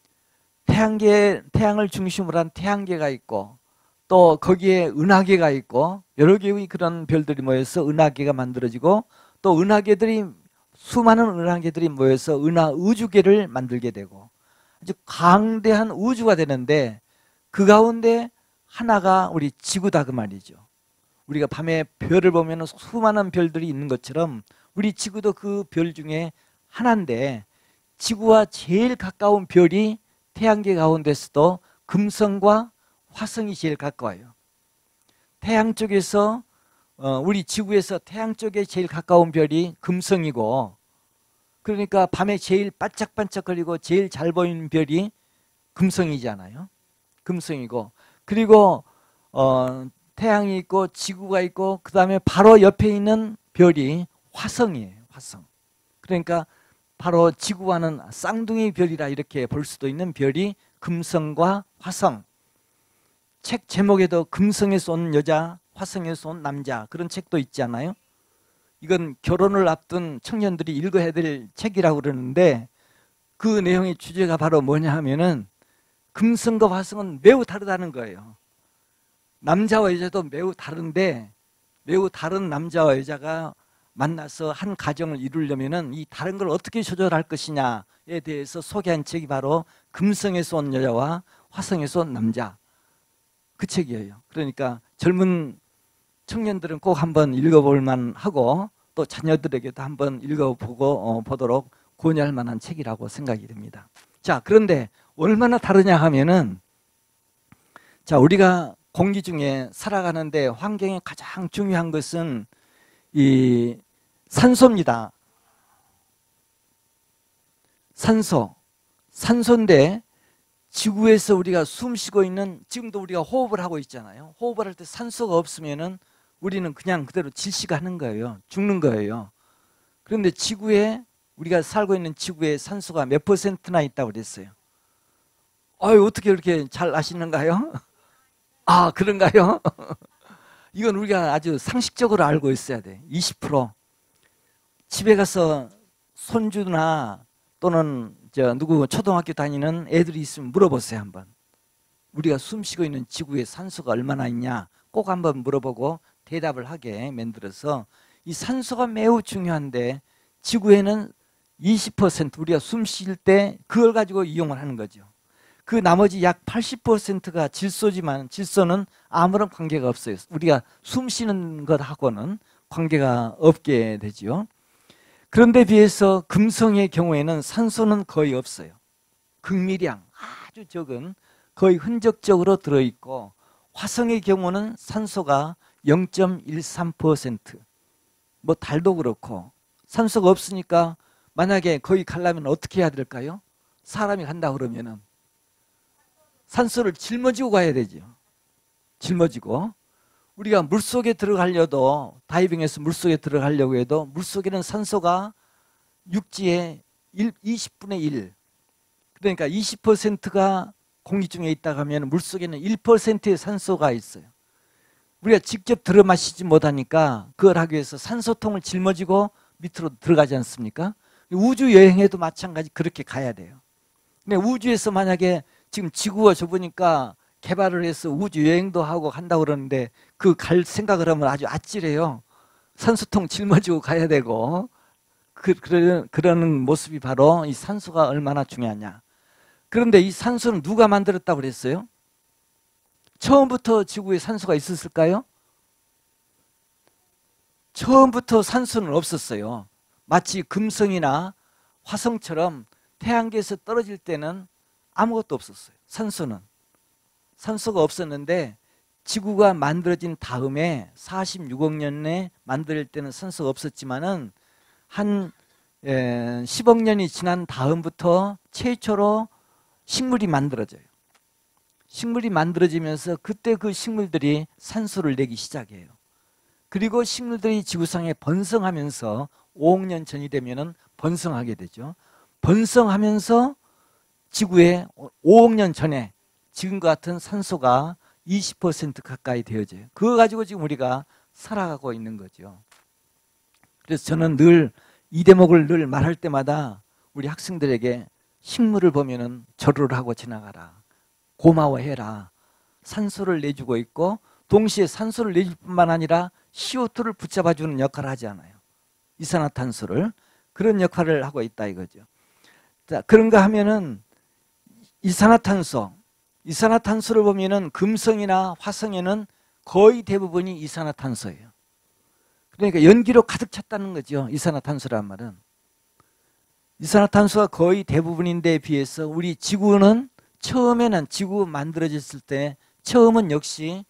태양을 중심으로 한 태양계가 있고 또 거기에 은하계가 있고 여러 개의 그런 별들이 모여서 은하계가 만들어지고 또 은하계들이 수많은 은하계들이 모여서 은하우주계를 만들게 되고 아주 강대한 우주가 되는데 그 가운데 하나가 우리 지구다 그 말이죠. 우리가 밤에 별을 보면 수많은 별들이 있는 것처럼 우리 지구도 그 별 중에 하나인데 지구와 제일 가까운 별이 태양계 가운데서도 금성과 화성이 제일 가까워요. 태양 쪽에서 우리 지구에서 태양 쪽에 제일 가까운 별이 금성이고 그러니까 밤에 제일 반짝반짝거리고 제일 잘 보이는 별이 금성이잖아요. 금성이고 그리고 태양이 있고 지구가 있고 그 다음에 바로 옆에 있는 별이 화성이에요. 화성. 그러니까 바로 지구와는 쌍둥이 별이라 이렇게 볼 수도 있는 별이 금성과 화성. 책 제목에도 금성에서 온 여자 화성에서 온 남자, 그런 책도 있잖아요. 이건 결혼을 앞둔 청년들이 읽어야 될 책이라고 그러는데, 그 내용의 주제가 바로 뭐냐 하면은 금성과 화성은 매우 다르다는 거예요. 남자와 여자도 매우 다른데, 매우 다른 남자와 여자가 만나서 한 가정을 이루려면은 이 다른 걸 어떻게 조절할 것이냐에 대해서 소개한 책이 바로 금성에서 온 여자와 화성에서 온 남자, 그 책이에요. 그러니까 젊은 청년들은 꼭 한번 읽어볼 만하고, 또 자녀들에게도 한번 읽어보고 보도록 권유할 만한 책이라고 생각이 됩니다. 자, 그런데 얼마나 다르냐 하면은, 자, 우리가 공기 중에 살아가는데 환경에 가장 중요한 것은 이 산소입니다. 산소인데, 지구에서 우리가 숨 쉬고 있는, 지금도 우리가 호흡을 하고 있잖아요. 호흡을 할 때 산소가 없으면은 우리는 그냥 그대로 질식하는 거예요. 죽는 거예요. 그런데 지구에, 우리가 살고 있는 지구에 산소가 몇 %나 있다고 그랬어요? 어떻게 그렇게 잘 아시는가요? 아, 그런가요? 이건 우리가 아주 상식적으로 알고 있어야 돼. 20%. 집에 가서 손주나 또는 누구 초등학교 다니는 애들이 있으면 물어보세요, 한번. 우리가 숨 쉬고 있는 지구에 산소가 얼마나 있냐 꼭 한번 물어보고 대답을 하게 만들어서, 이 산소가 매우 중요한데 지구에는 20% 우리가 숨 쉴 때 그걸 가지고 이용을 하는 거죠. 그 나머지 약 80%가 질소지만, 질소는 아무런 관계가 없어요. 우리가 숨 쉬는 것하고는 관계가 없게 되죠. 그런데 비해서 금성의 경우에는 산소는 거의 없어요. 극미량, 아주 적은, 거의 흔적적으로 들어있고, 화성의 경우는 산소가 0.13%. 뭐 달도 그렇고, 산소가 없으니까 만약에 거기 가려면 어떻게 해야 될까요? 사람이 간다 그러면은 산소를 짊어지고 가야 되죠. 짊어지고. 우리가 물속에 들어가려도, 다이빙해서 물속에 들어가려고 해도 물속에는 산소가 육지의 20분의 1, 그러니까 20%가 공기 중에 있다고 하면 물속에는 1%의 산소가 있어요. 우리가 직접 들어 마시지 못하니까 그걸 하기 위해서 산소통을 짊어지고 밑으로 들어가지 않습니까? 우주 여행에도 마찬가지 그렇게 가야 돼요. 근데 우주에서 만약에 지금 지구가 좁으니까 개발을 해서 우주 여행도 하고 한다고 그러는데, 그 갈 생각을 하면 아주 아찔해요. 산소통 짊어지고 가야 되고, 그러는 모습이 바로 이 산소가 얼마나 중요하냐. 그런데 이 산소는 누가 만들었다고 그랬어요? 처음부터 지구에 산소가 있었을까요? 처음부터 산소는 없었어요. 마치 금성이나 화성처럼 태양계에서 떨어질 때는 아무것도 없었어요. 산소가 없었는데, 지구가 만들어진 다음에 46억 년에 만들 때는 산소가 없었지만은 한 10억 년이 지난 다음부터 최초로 식물이 만들어져요. 식물이 만들어지면서 그때 그 식물들이 산소를 내기 시작해요. 그리고 식물들이 지구상에 번성하면서 5억 년 전이 되면은 번성하게 되죠. 번성하면서 지구에 5억 년 전에 지금과 같은 산소가 20% 가까이 되어져요. 그거 가지고 지금 우리가 살아가고 있는 거죠. 그래서 저는 늘 이 대목을 늘 말할 때마다 우리 학생들에게 식물을 보면은 절을 하고 지나가라. 고마워해라. 산소를 내주고 있고, 동시에 산소를 내줄 뿐만 아니라 CO2를 붙잡아주는 역할을 하지 않아요. 이산화탄소를. 그런 역할을 하고 있다 이거죠. 자, 그런가 하면은 이산화탄소를 보면은 금성이나 화성에는 거의 대부분이 이산화탄소예요. 그러니까 연기로 가득 찼다는 거죠. 이산화탄소란 말은. 이산화탄소가 거의 대부분인데 비해서 우리 지구는 처음에는, 지구 만들어졌을 때 처음은 역시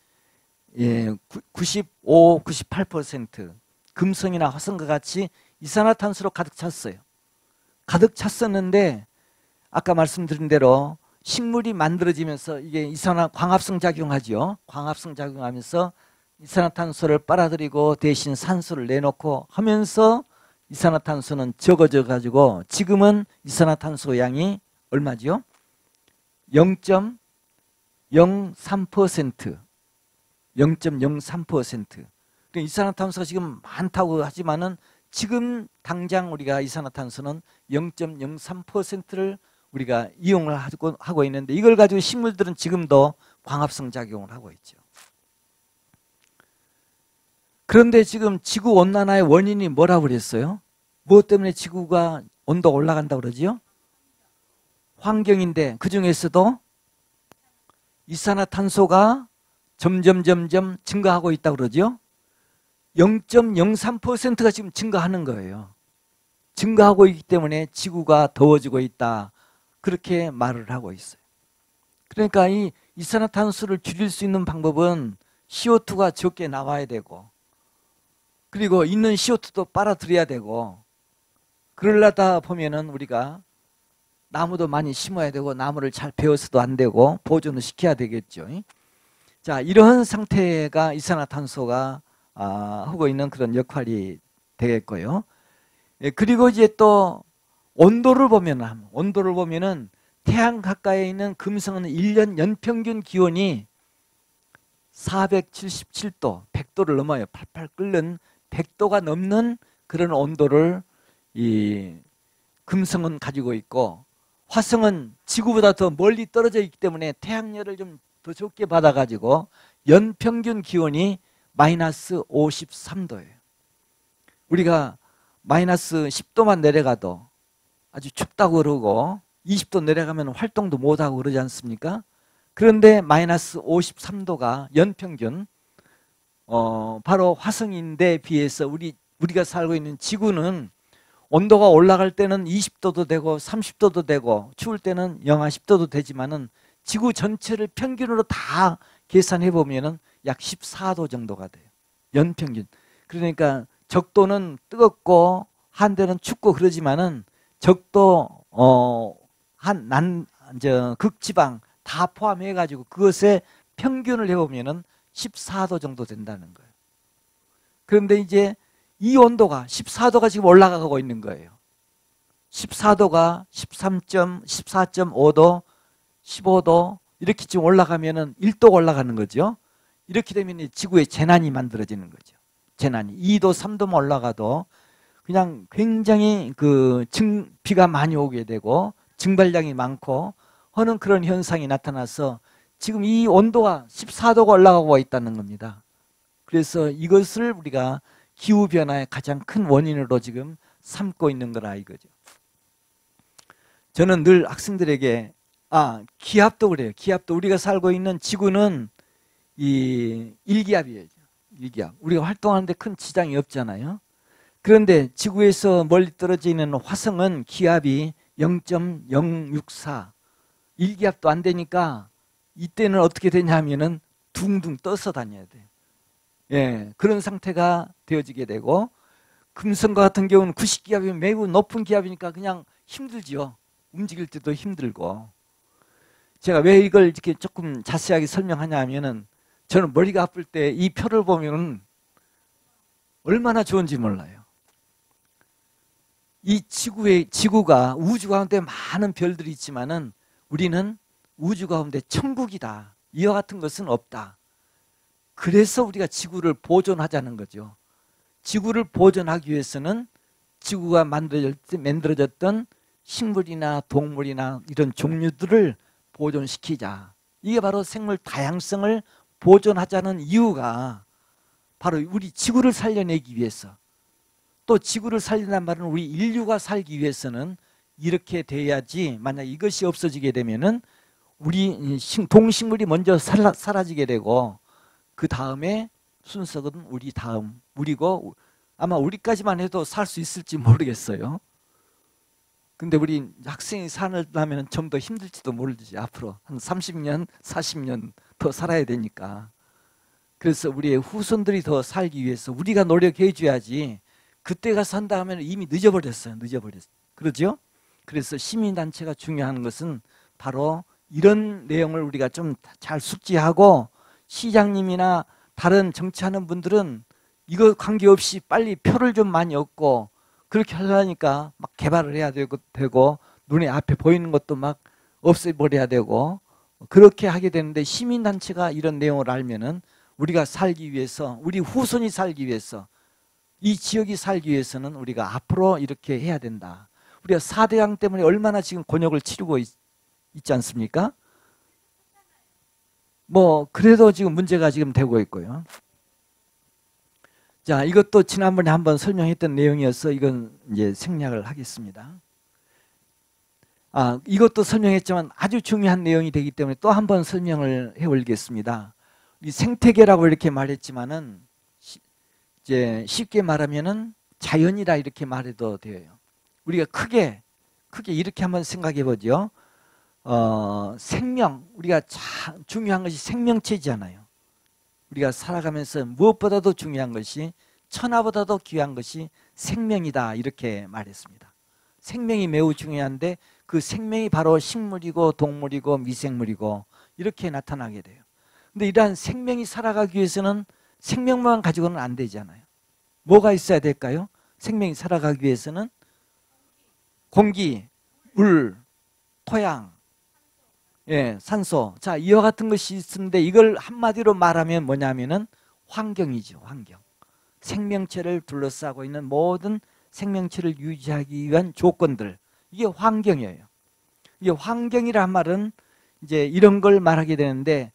95, 98% 금성이나 화성과 같이 이산화탄소로 가득 찼어요. 가득 찼었는데 아까 말씀드린 대로 식물이 만들어지면서 이게 광합성 작용하죠. 광합성 작용하면서 이산화탄소를 빨아들이고 대신 산소를 내놓고 하면서 이산화탄소는 적어져 가지고 지금은 이산화탄소 양이 얼마죠? 0.03%. 0.03%. 그러니까 이산화탄소가 지금 많다고 하지만은 지금 당장 우리가 이산화탄소는 0.03%를 우리가 이용을 하고 있는데, 이걸 가지고 식물들은 지금도 광합성 작용을 하고 있죠. 그런데 지금 지구 온난화의 원인이 뭐라고 그랬어요? 무엇 때문에 지구가 온도가 올라간다고 그러지요? 환경인데 그 중에서도 이산화탄소가 점점 증가하고 있다고 그러죠. 0.03%가 지금 증가하는 거예요. 증가하고 있기 때문에 지구가 더워지고 있다, 그렇게 말을 하고 있어요. 그러니까 이 이산화탄소를 줄일 수 있는 방법은 CO2가 적게 나와야 되고, 그리고 있는 CO2도 빨아들여야 되고, 그러려다 보면은 우리가 나무도 많이 심어야 되고, 나무를 잘 베어서도 안 되고 보존을 시켜야 되겠죠. 자, 이러한 상태가 이산화탄소가 하고 있는 그런 역할이 되겠고요. 그리고 이제 또 온도를 보면은 태양 가까이에 있는 금성은 1년 연평균 기온이 477도, 100도를 넘어요. 팔팔 끓는 100도가 넘는 그런 온도를 이 금성은 가지고 있고, 화성은 지구보다 더 멀리 떨어져 있기 때문에 태양열을 좀 더 적게 받아가지고 연평균 기온이 마이너스 53도예요. 우리가 마이너스 10도만 내려가도 아주 춥다고 그러고 20도 내려가면 활동도 못하고 그러지 않습니까? 그런데 마이너스 53도가 연평균, 바로 화성인데 비해서 우리가 살고 있는 지구는 온도가 올라갈 때는 20도도 되고 30도도 되고 추울 때는 영하 10도도 되지만은 지구 전체를 평균으로 다 계산해 보면은 약 14도 정도가 돼요. 연평균. 그러니까 적도는 뜨겁고 한대는 춥고 그러지만은 적도, 극지방 다 포함해 가지고 그것에 평균을 해 보면은 14도 정도 된다는 거예요. 그런데 이제 이 온도가 14도가 지금 올라가고 있는 거예요. 14도가 14.5도, 15도 이렇게 지금 올라가면은 1도 올라가는 거죠. 이렇게 되면 지구에 재난이 만들어지는 거죠. 재난이 2도, 3도만 올라가도 그냥 굉장히 비가 많이 오게 되고 증발량이 많고 하는 그런 현상이 나타나서 지금 이 온도가 14도가 올라가고 있다는 겁니다. 그래서 이것을 우리가 기후변화의 가장 큰 원인으로 지금 삼고 있는 거라 이거죠. 저는 늘 학생들에게 기압도 그래요. 기압도 우리가 살고 있는 지구는 이 일기압이에요. 일기압. 우리가 활동하는데 큰 지장이 없잖아요. 그런데 지구에서 멀리 떨어져 있는 화성은 기압이 0.064, 일기압도 안 되니까 이때는 어떻게 되냐면은 둥둥 떠서 다녀야 돼요. 예, 그런 상태가 되어지게 되고, 금성과 같은 경우는 90기압이면 매우 높은 기압이니까 그냥 힘들지요. 움직일 때도 힘들고. 제가 왜 이걸 이렇게 조금 자세하게 설명하냐 하면은, 저는 머리가 아플 때 이 표를 보면은 얼마나 좋은지 몰라요. 이 지구가 우주 가운데 많은 별들이 있지만은 우리는 우주 가운데 천국이다, 이와 같은 것은 없다. 그래서 우리가 지구를 보존하자는 거죠. 지구를 보존하기 위해서는 지구가 만들어졌던 식물이나 동물이나 이런 종류들을 보존시키자. 이게 바로 생물 다양성을 보존하자는 이유가 바로 우리 지구를 살려내기 위해서, 또 지구를 살린다는 말은 우리 인류가 살기 위해서는 이렇게 돼야지, 만약 이것이 없어지게 되면은 우리 동식물이 먼저 사라지게 되고 그 다음에 순서는 우리고, 아마 우리까지만 해도 살 수 있을지 모르겠어요. 근데 우리 학생이 살려면 좀 더 힘들지도 모르지. 앞으로 한 30년, 40년 더 살아야 되니까. 그래서 우리의 후손들이 더 살기 위해서 우리가 노력해 줘야지. 그때가 산다 하면 이미 늦어버렸어요. 그러죠? 그래서 시민단체가 중요한 것은 바로 이런 내용을 우리가 좀 잘 숙지하고, 시장님이나 다른 정치하는 분들은 이거 관계없이 빨리 표를 좀 많이 얻고 그렇게 하려니까 막 개발을 해야 되고 눈에 앞에 보이는 것도 막 없애버려야 되고 그렇게 하게 되는데, 시민단체가 이런 내용을 알면은 우리가 살기 위해서, 우리 후손이 살기 위해서, 이 지역이 살기 위해서는 우리가 앞으로 이렇게 해야 된다. 우리가 4대강 때문에 얼마나 지금 곤욕을 치르고 있지 않습니까? 뭐 그래도 지금 문제가 지금 되고 있고요. 자, 이것도 지난번에 한번 설명했던 내용이어서 이건 이제 생략을 하겠습니다. 이것도 설명했지만 아주 중요한 내용이 되기 때문에 또 한번 설명을 해올리겠습니다. 이 생태계라고 이렇게 말했지만은 이제 쉽게 말하면은 자연이라 이렇게 말해도 돼요. 우리가 크게 이렇게 한번 생각해 보죠. 생명, 우리가 참 중요한 것이 생명체잖아요. 우리가 살아가면서 무엇보다도 중요한 것이, 천하보다도 귀한 것이 생명이다 이렇게 말했습니다. 생명이 매우 중요한데 그 생명이 바로 식물이고 동물이고 미생물이고 이렇게 나타나게 돼요. 근데 이러한 생명이 살아가기 위해서는 생명만 가지고는 안 되잖아요. 뭐가 있어야 될까요? 생명이 살아가기 위해서는 공기, 물, 토양, 산소. 자, 이와 같은 것이 있는데 이걸 한마디로 말하면 뭐냐면은 환경이죠, 환경. 생명체를 둘러싸고 있는 모든 생명체를 유지하기 위한 조건들. 이게 환경이에요. 이게 환경이란 말은 이제 이런 걸 말하게 되는데,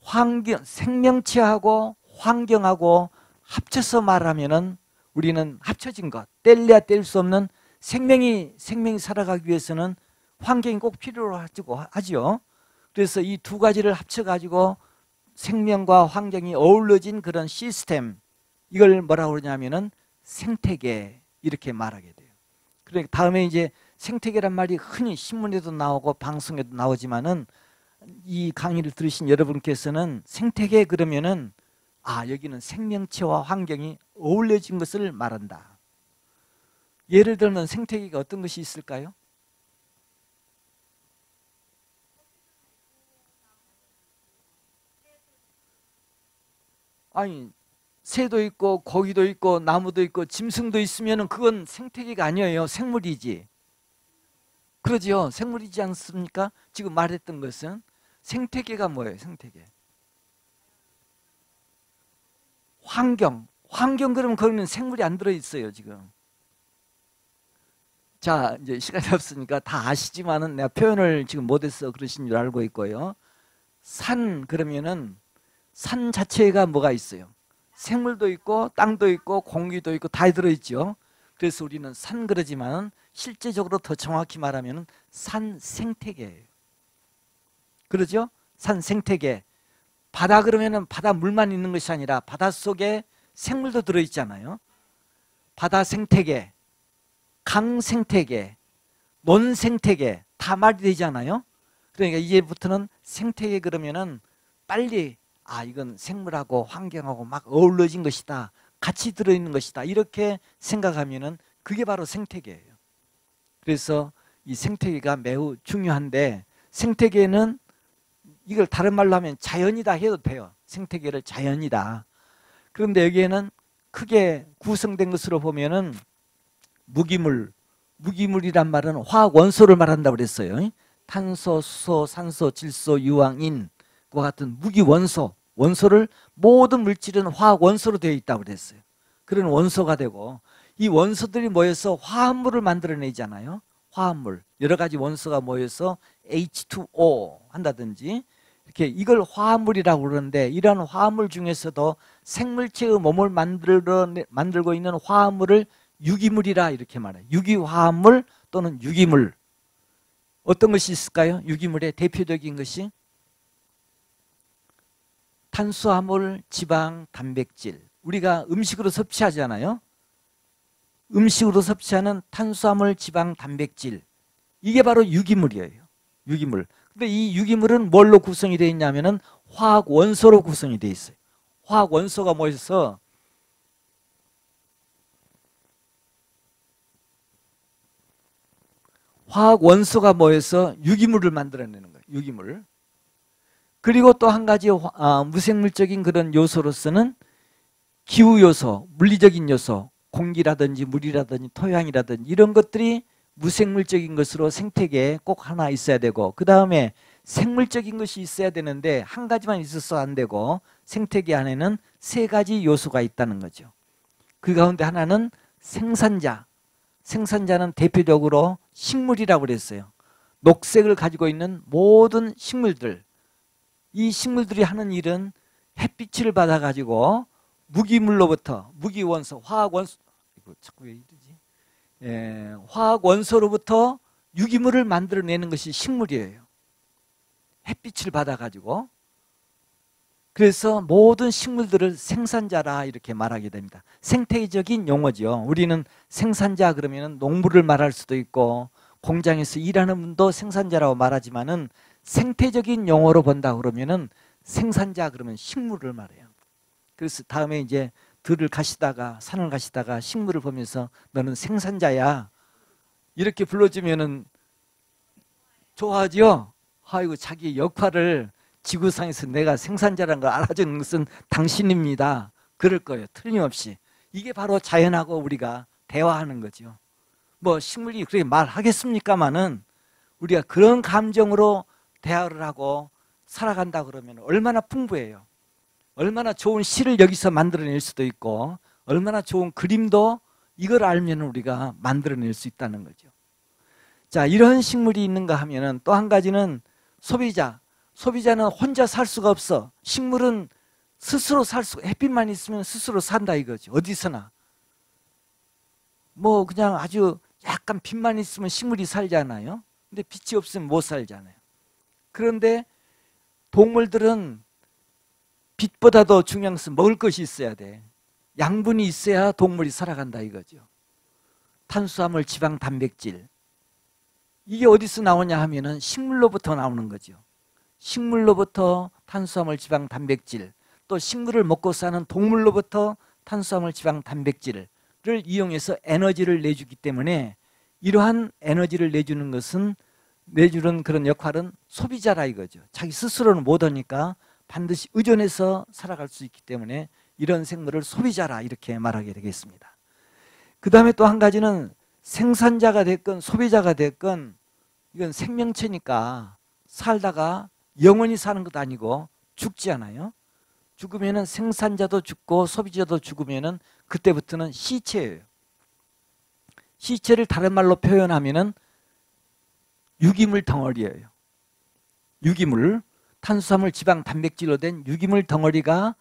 생명체하고 환경하고 합쳐서 말하면은 우리는 합쳐진 것, 뗄래야 뗄 수 없는 생명이 살아가기 위해서는 환경이 꼭 필요하죠. 그래서 이 두 가지를 합쳐가지고 생명과 환경이 어우러진 그런 시스템, 이걸 뭐라고 그러냐면은 생태계 이렇게 말하게 돼요. 그러니까 다음에 이제 생태계란 말이 흔히 신문에도 나오고 방송에도 나오지만은 이 강의를 들으신 여러분께서는 생태계 그러면은 여기는 생명체와 환경이 어우러진 것을 말한다. 예를 들면 생태계가 어떤 것이 있을까요? 아니, 새도 있고 고기도 있고 나무도 있고 짐승도 있으면 그건 생태계가 아니에요. 생물이지. 그러죠. 생물이지 않습니까? 지금 말했던 것은 생태계가 뭐예요? 생태계. 환경 그러면 거기는 생물이 안 들어있어요 지금. 자, 이제 시간이 없으니까 다 아시지만은 내가 표현을 지금 못해서 그러신 줄 알고 있고요. 산 그러면은 산 자체가 뭐가 있어요? 생물도 있고 땅도 있고 공기도 있고 다 들어있죠. 그래서 우리는 산 그러지만 실제적으로 더 정확히 말하면 산 생태계예요. 그러죠? 산 생태계. 바다 그러면은 바다 물만 있는 것이 아니라 바닷속에 생물도 들어있잖아요. 바다 생태계, 강 생태계, 논 생태계 다 말이 되잖아요. 그러니까 이제부터는 생태계 그러면은 빨리 이건 생물하고 환경하고 막 어우러진 것이다, 같이 들어있는 것이다 이렇게 생각하면은 그게 바로 생태계예요. 그래서 이 생태계가 매우 중요한데, 생태계는 이걸 다른 말로 하면 자연이다 해도 돼요. 생태계를 자연이다. 그런데 여기에는 크게 구성된 것으로 보면은 무기물이란 말은 화학 원소를 말한다고 그랬어요. 탄소, 수소, 산소, 질소, 유황, 인과 같은 무기 원소를 모든 물질은 화학 원소로 되어 있다고 그랬어요. 그런 원소가 되고, 이 원소들이 모여서 화합물을 만들어내잖아요. 화합물, 여러 가지 원소가 모여서 H2O 한다든지 이렇게, 이걸 화합물이라고 그러는데, 이러한 화합물 중에서도 생물체의 몸을 만들고 있는 화합물을 유기물이라 이렇게 말해요. 유기화합물 또는 유기물. 어떤 것이 있을까요? 유기물의 대표적인 것이 탄수화물, 지방, 단백질. 우리가 음식으로 섭취하잖아요. 음식으로 섭취하는 탄수화물, 지방, 단백질. 이게 바로 유기물이에요. 유기물. 근데 이 유기물은 뭘로 구성이 되어 있냐면은 화학 원소로 구성이 되어 있어요. 화학 원소가 모여서 유기물을 만들어내는 거예요. 유기물. 그리고 또 한 가지 무생물적인 그런 요소로서는 기후 요소, 물리적인 요소, 공기라든지 물이라든지 토양이라든지 이런 것들이 무생물적인 것으로 생태계에 꼭 하나 있어야 되고, 그 다음에 생물적인 것이 있어야 되는데 한 가지만 있어서 안 되고, 생태계 안에는 세 가지 요소가 있다는 거죠. 그 가운데 하나는 생산자. 생산자는 대표적으로 식물이라고 그랬어요. 녹색을 가지고 있는 모든 식물들. 이 식물들이 하는 일은 햇빛을 받아가지고 무기물로부터, 무기원소, 화학원소, 이거 자꾸 왜 이러지? 화학원소로부터 유기물을 만들어내는 것이 식물이에요. 햇빛을 받아가지고. 그래서 모든 식물들을 생산자라 이렇게 말하게 됩니다. 생태적인 용어죠. 우리는 생산자 그러면 농부를 말할 수도 있고 공장에서 일하는 분도 생산자라고 말하지만은 생태적인 용어로 본다 그러면은 생산자 그러면 식물을 말해요. 그래서 다음에 이제 들을 가시다가 산을 가시다가 식물을 보면서 너는 생산자야 이렇게 불러주면은 좋아하죠. 아이고 자기 역할을 지구상에서 내가 생산자라는 걸 알아주는 것은 당신입니다. 그럴 거예요. 틀림없이. 이게 바로 자연하고 우리가 대화하는 거죠. 뭐 식물이 그렇게 말하겠습니까마는 우리가 그런 감정으로 대화를 하고 살아간다 그러면 얼마나 풍부해요. 얼마나 좋은 시를 여기서 만들어낼 수도 있고 얼마나 좋은 그림도 이걸 알면 우리가 만들어낼 수 있다는 거죠. 자, 이런 식물이 있는가 하면은 또 한 가지는 소비자. 소비자는 혼자 살 수가 없어. 식물은 스스로 살 수, 햇빛만 있으면 스스로 산다 이거죠. 어디서나. 뭐 그냥 아주 약간 빛만 있으면 식물이 살잖아요. 근데 빛이 없으면 못 살잖아요. 그런데 동물들은 빛보다도 중요한 것은 먹을 것이 있어야 돼. 양분이 있어야 동물이 살아간다 이거죠. 탄수화물, 지방, 단백질. 이게 어디서 나오냐 하면은 식물로부터 나오는 거죠. 식물로부터 탄수화물, 지방, 단백질, 또 식물을 먹고 사는 동물로부터 탄수화물, 지방, 단백질을 이용해서 에너지를 내주기 때문에 이러한 에너지를 내주는 것은 내주는 그런 역할은 소비자라 이거죠. 자기 스스로는 못하니까 반드시 의존해서 살아갈 수 있기 때문에 이런 생물을 소비자라 이렇게 말하게 되겠습니다. 그 다음에 또 한 가지는 생산자가 됐건 소비자가 됐건 이건 생명체니까 살다가 영원히 사는 것도 아니고 죽지 않아요. 죽으면은 생산자도 죽고 소비자도 죽으면은 그때부터는 시체예요. 시체를 다른 말로 표현하면은 유기물 덩어리예요. 유기물, 탄수화물, 지방, 단백질로 된 유기물 덩어리가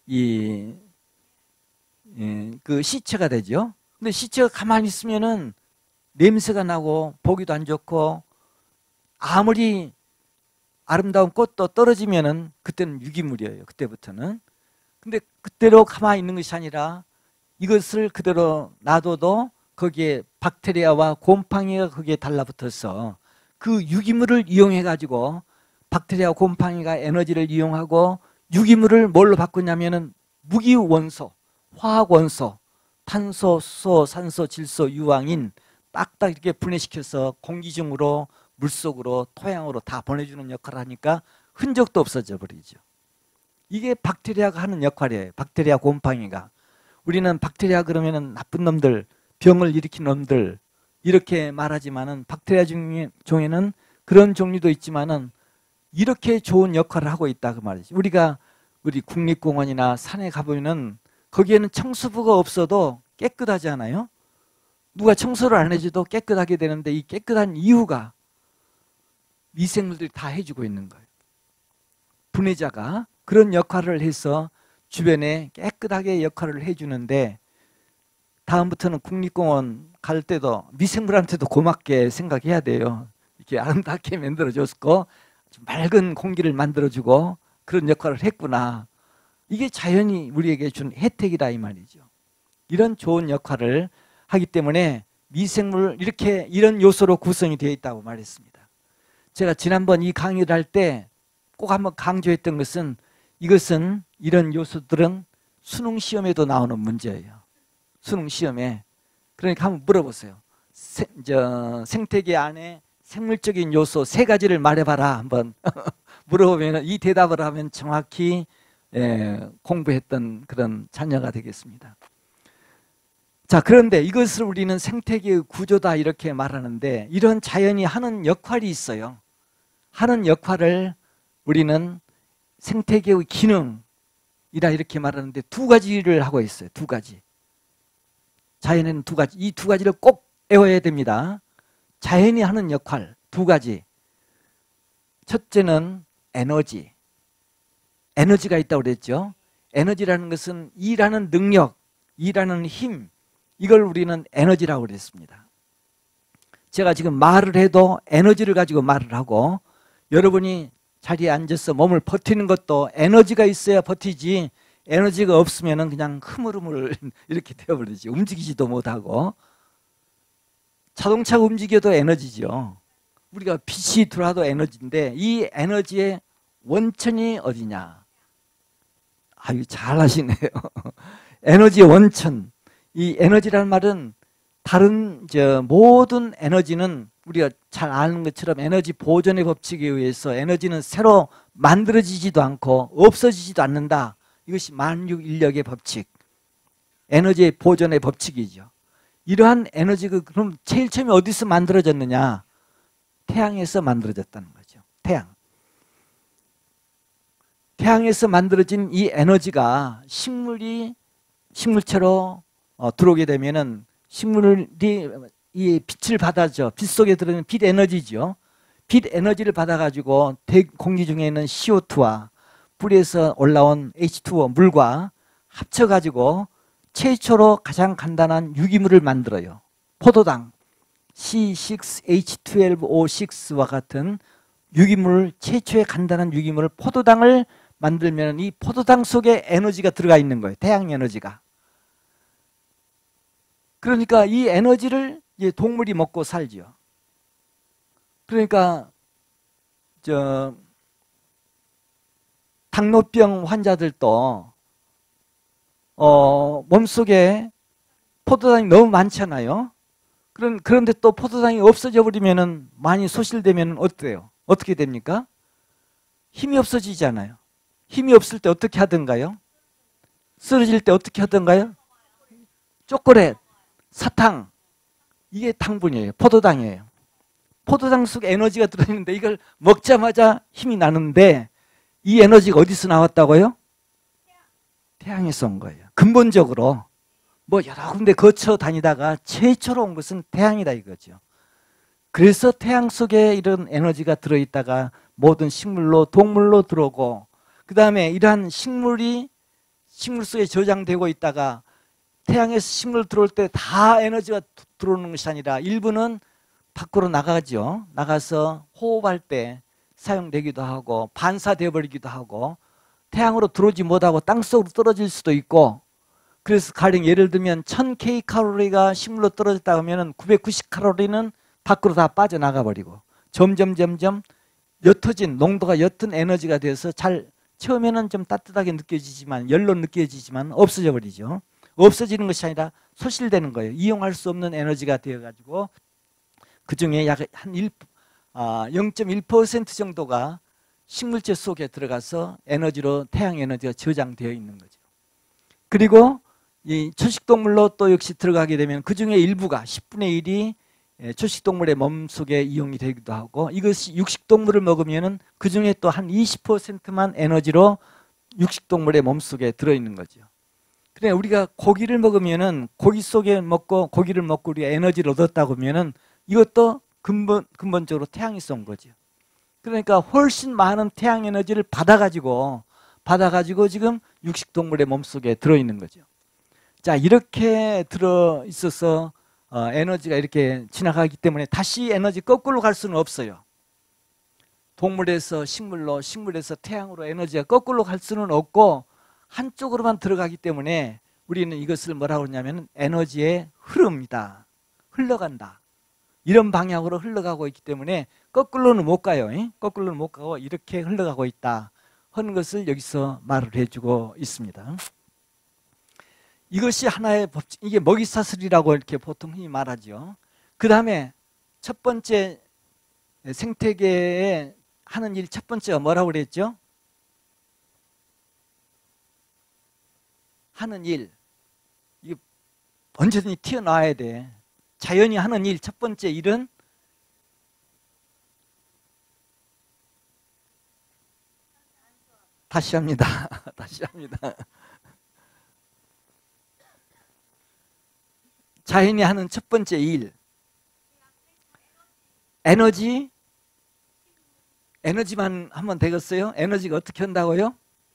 그 시체가 되죠. 근데 시체가 가만히 있으면은 냄새가 나고 보기도 안 좋고 아무리 아름다운 꽃도 떨어지면은 그때는 유기물이에요. 그때부터는. 근데 그대로 가만히 있는 것이 아니라 이것을 그대로 놔둬도 거기에 박테리아와 곰팡이가 거기에 달라붙어서 그 유기물을 이용해 가지고 박테리아와 곰팡이가 에너지를 이용하고 유기물을 뭘로 바꾸냐면은 무기원소, 화학원소, 탄소, 수소, 산소, 질소, 유황인 딱딱 이렇게 분해시켜서 공기 중으로 물속으로 토양으로 다 보내주는 역할을 하니까 흔적도 없어져 버리죠. 이게 박테리아가 하는 역할이에요. 박테리아 곰팡이가. 우리는 박테리아 그러면은 나쁜 놈들, 병을 일으키는 놈들 이렇게 말하지만은 박테리아 중에는 그런 종류도 있지만은 이렇게 좋은 역할을 하고 있다 그 말이죠. 우리 국립공원이나 산에 가보면은 거기에는 청소부가 없어도 깨끗하지 않아요? 누가 청소를 안 해줘도 깨끗하게 되는데 이 깨끗한 이유가 미생물들이 다 해주고 있는 거예요. 분해자가 그런 역할을 해서 주변에 깨끗하게 역할을 해주는데 다음부터는 국립공원 갈 때도 미생물한테도 고맙게 생각해야 돼요. 이렇게 아름답게 만들어줬고 맑은 공기를 만들어주고 그런 역할을 했구나. 이게 자연이 우리에게 준 혜택이다 이 말이죠. 이런 좋은 역할을 하기 때문에 미생물 이렇게 이런 요소로 구성이 되어 있다고 말했습니다. 제가 지난번 이 강의를 할 때 꼭 한번 강조했던 것은 이것은 이런 요소들은 수능 시험에도 나오는 문제예요. 수능 시험에. 그러니까 한번 물어보세요. 생태계 안에 생물적인 요소 3가지를 말해봐라 한번 물어보면 이 대답을 하면 정확히 공부했던 그런 자녀가 되겠습니다. 자, 그런데 이것을 우리는 생태계의 구조다 이렇게 말하는데 이런 자연이 하는 역할이 있어요. 하는 역할을 우리는 생태계의 기능, 이렇게 말하는데 두 가지를 하고 있어요. 두 가지. 자연에는 두 가지. 이 두 가지를 꼭 외워야 됩니다. 자연이 하는 역할 두 가지. 첫째는 에너지. 에너지가 있다고 그랬죠. 에너지라는 것은 일하는 능력, 일하는 힘, 이걸 우리는 에너지라고 그랬습니다. 제가 지금 말을 해도 에너지를 가지고 말을 하고, 여러분이 자리에 앉아서 몸을 버티는 것도 에너지가 있어야 버티지, 에너지가 없으면 그냥 흐물흐물 이렇게 되어버리지. 움직이지도 못하고. 자동차가 움직여도 에너지죠. 우리가 빛이 들어와도 에너지인데, 이 에너지의 원천이 어디냐? 아유, 잘 하시네요. 에너지의 원천. 이 에너지라는 말은 다른 모든 에너지는 우리가 잘 아는 것처럼 에너지 보존의 법칙에 의해서 에너지는 새로 만들어지지도 않고 없어지지도 않는다. 이것이 만유인력의 법칙, 에너지의 보존의 법칙이죠. 이러한 에너지가 그럼 제일 처음에 어디서 만들어졌느냐? 태양에서 만들어졌다는 거죠. 태양에서 만들어진 이 에너지가 식물체로 들어오게 되면은 식물이 이 빛을 받아죠. 빛 속에 들어있는 빛 에너지죠. 빛 에너지를 받아가지고 공기 중에 있는 CO2와 불에서 올라온 H2O 물과 합쳐가지고 최초로 가장 간단한 유기물을 만들어요. 포도당 C6H12O6와 같은 유기물, 최초의 간단한 유기물 포도당을 만들면 이 포도당 속에 에너지가 들어가 있는 거예요. 태양 에너지가. 그러니까 이 에너지를 동물이 먹고 살죠. 그러니까 당뇨병 환자들도 몸속에 포도당이 너무 많잖아요. 그런데 또 포도당이 없어져 버리면, 많이 소실되면 어때요? 어떻게 됩니까? 힘이 없어지잖아요. 힘이 없을 때 어떻게 하던가요? 쓰러질 때 어떻게 하던가요? 초콜릿, 사탕, 이게 당분이에요. 포도당이에요. 포도당 속에 에너지가 들어있는데 이걸 먹자마자 힘이 나는데, 이 에너지가 어디서 나왔다고요? 태양에서 온 거예요. 근본적으로 여러 군데 거쳐 다니다가 최초로 온 것은 태양이다 이거죠. 그래서 태양 속에 이런 에너지가 들어있다가 모든 식물로, 동물로 들어오고, 그 다음에 이러한 식물이 식물 속에 저장되고 있다가 태양에서 식물 들어올 때 다 에너지가 들어오는 것이 아니라 일부는 밖으로 나가죠. 나가서 호흡할 때 사용되기도 하고 반사되어 버리기도 하고, 태양으로 들어오지 못하고 땅속으로 떨어질 수도 있고, 그래서 가령 예를 들면 1000kcal가 식물로 떨어졌다 하면 990칼로리는 밖으로 다 빠져나가 버리고, 점점 옅어진, 농도가 옅은 에너지가 돼서 처음에는 좀 따뜻하게 느껴지지만, 열로 느껴지지만 없어져 버리죠. 없어지는 것이 아니라 소실되는 거예요. 이용할 수 없는 에너지가 되어가지고, 그 중에 약 한 0.1% 정도가 식물체 속에 들어가서 에너지로, 태양 에너지가 저장되어 있는 거죠. 그리고 이 초식동물로 또 역시 들어가게 되면 그 중에 일부가 10분의 1이 초식동물의 몸속에 이용이 되기도 하고, 이것이 육식동물을 먹으면 그 중에 또 한 20%만 에너지로 육식동물의 몸속에 들어있는 거죠. 그래, 우리가 고기를 먹으면 고기 속에 고기를 먹고 우리가 에너지를 얻었다고 하면 이것도 근본적으로 태양에서 온 거죠. 그러니까 훨씬 많은 태양 에너지를 받아가지고 지금 육식동물의 몸속에 들어있는 거죠. 자, 이렇게 들어있어서 에너지가 이렇게 지나가기 때문에 다시 에너지 거꾸로 갈 수는 없어요. 동물에서 식물로, 식물에서 태양으로 에너지가 거꾸로 갈 수는 없고 한쪽으로만 들어가기 때문에 우리는 이것을 뭐라고 하냐면 에너지의 흐름이다. 흘러간다. 이런 방향으로 흘러가고 있기 때문에 거꾸로는 못 가요. 거꾸로는 못 가고 이렇게 흘러가고 있다 하는 것을 여기서 말을 해주고 있습니다. 이것이 하나의 법칙, 이게 먹이사슬이라고 이렇게 보통 흔히 말하죠. 그 다음에 첫 번째 생태계에 하는 일, 첫 번째가 뭐라고 그랬죠? 하는 일. 이게 언제든지 튀어나와야 돼. 자연이 하는 일, 첫 번째 일은 다시 합니다. 다시 합니다. 자연이 하는 첫 번째 일. 에너지만 하면 되겠어요? 에너지가 어떻게 한다고요?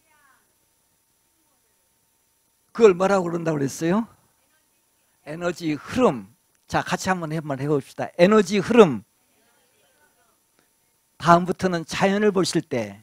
그걸 뭐라고 그런다고 그랬어요? 에너지 흐름. 자, 같이 한번 해봅시다. 에너지 흐름. 다음부터는 자연을 보실 때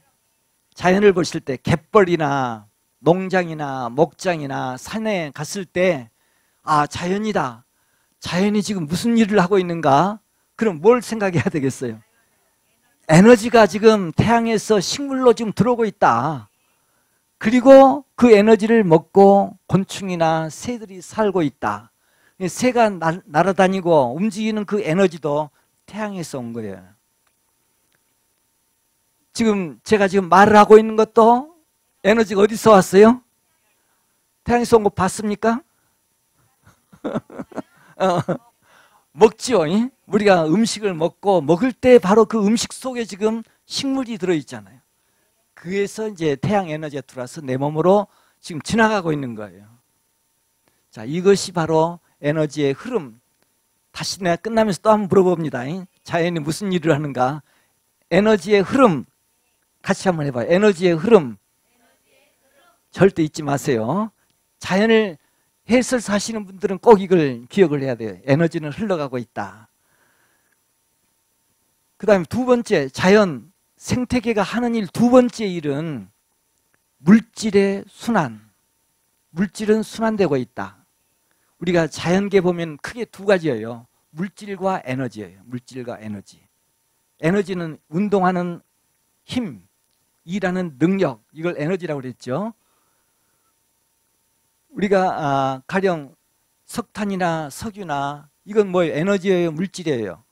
갯벌이나 농장이나 목장이나 산에 갔을 때 아, 자연이다. 자연이 지금 무슨 일을 하고 있는가? 그럼 뭘 생각해야 되겠어요? 에너지가 지금 태양에서 식물로 지금 들어오고 있다. 그리고 그 에너지를 먹고 곤충이나 새들이 살고 있다. 새가 날아다니고 움직이는 그 에너지도 태양에서 온 거예요. 지금 제가 지금 말을 하고 있는 것도 에너지가 어디서 왔어요? 태양에서 온 거 봤습니까? 먹지요. 우리가 음식을 먹을 때 바로 그 음식 속에 지금 식물이 들어있잖아요. 그래서 이제 태양 에너지가 들어와서 내 몸으로 지금 지나가고 있는 거예요. 자, 이것이 바로 에너지의 흐름. 다시 내가 끝나면서 또 한번 물어봅니다. 자연이 무슨 일을 하는가? 에너지의 흐름. 같이 한번 해봐요. 에너지의 흐름. 절대 잊지 마세요. 자연을 해설 사시는 분들은 꼭 이걸 기억을 해야 돼요. 에너지는 흘러가고 있다. 그 다음에 두 번째, 자연, 생태계가 하는 일, 두 번째 일은 물질의 순환. 물질은 순환되고 있다. 우리가 자연계 보면 크게 두 가지예요. 물질과 에너지예요. 물질과 에너지. 에너지는 운동하는 힘, 일하는 능력, 이걸 에너지라고 그랬죠. 우리가 가령 석탄이나 석유나 이건 뭐예요? 에너지예요? 물질이에요?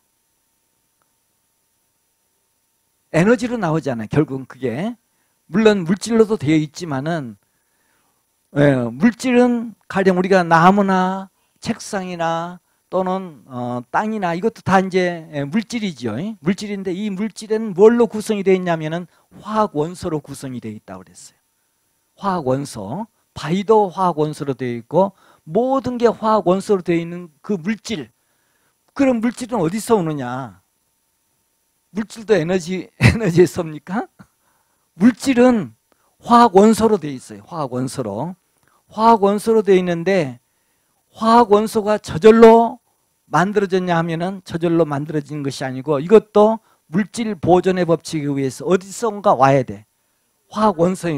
에너지로 나오잖아요. 결국은 그게. 물론 물질로도 되어 있지만은 물질은 가령 우리가 나무나 책상이나 또는 땅이나 이것도 다 이제 물질이죠. 물질인데 이 물질은 뭘로 구성이 되어 있냐면은 화학 원소로 구성이 되어 있다고 그랬어요. 화학 원소. 바위도 화학 원소로 되어 있고 모든 게 화학 원소로 되어 있는 그 물질. 그럼 물질은 어디서 오느냐? 물질도 에너지에서 옵니까? 물질은 화학 원소로 되어 있어요. 화학 원소로. 화학 원소로 되어 있는데 화학 원소가 저절로 만들어졌냐 하면은 저절로 만들어진 것이 아니고 이것도 물질 보존의 법칙에 의해서 어디선가 와야 돼. 화학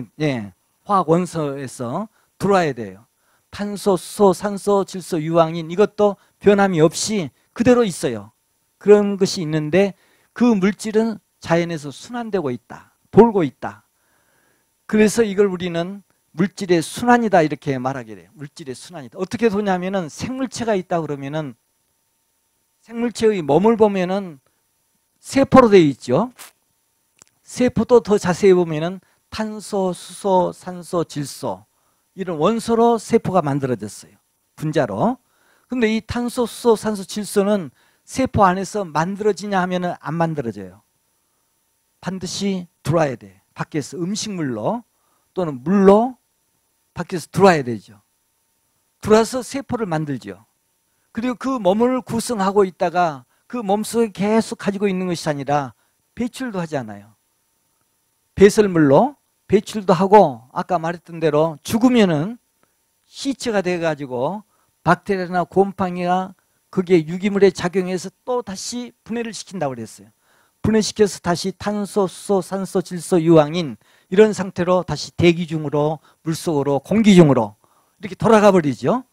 원소에서 들어와야 돼요. 탄소, 수소, 산소, 질소, 유황인 이것도 변함이 없이 그대로 있어요. 그런 것이 있는데 그 물질은 자연에서 순환되고 있다. 돌고 있다. 그래서 이걸 우리는 물질의 순환이다 이렇게 말하게 돼요. 물질의 순환이다. 어떻게 도냐면은 생물체가 있다 그러면은 생물체의 몸을 보면은 세포로 되어 있죠. 세포도 더 자세히 보면은 탄소, 수소, 산소, 질소 이런 원소로 세포가 만들어졌어요. 분자로. 근데 이 탄소, 수소, 산소, 질소는 세포 안에서 만들어지냐 하면은 안 만들어져요. 반드시 들어와야 돼. 밖에서 음식물로 또는 물로 밖에서 들어와야 되죠. 들어와서 세포를 만들죠. 그리고 그 몸을 구성하고 있다가 그 몸속에 계속 가지고 있는 것이 아니라 배출도 하지 않아요. 배설물로 배출도 하고 아까 말했던 대로 죽으면은 시체가 돼가지고 박테리아나 곰팡이가 그게 유기물에 작용해서 또 다시 분해를 시킨다고 그랬어요. 분해시켜서 다시 탄소, 수소, 산소, 질소, 유황인 이런 상태로 다시 대기 중으로 물속으로 공기 중으로 이렇게 돌아가 버리죠.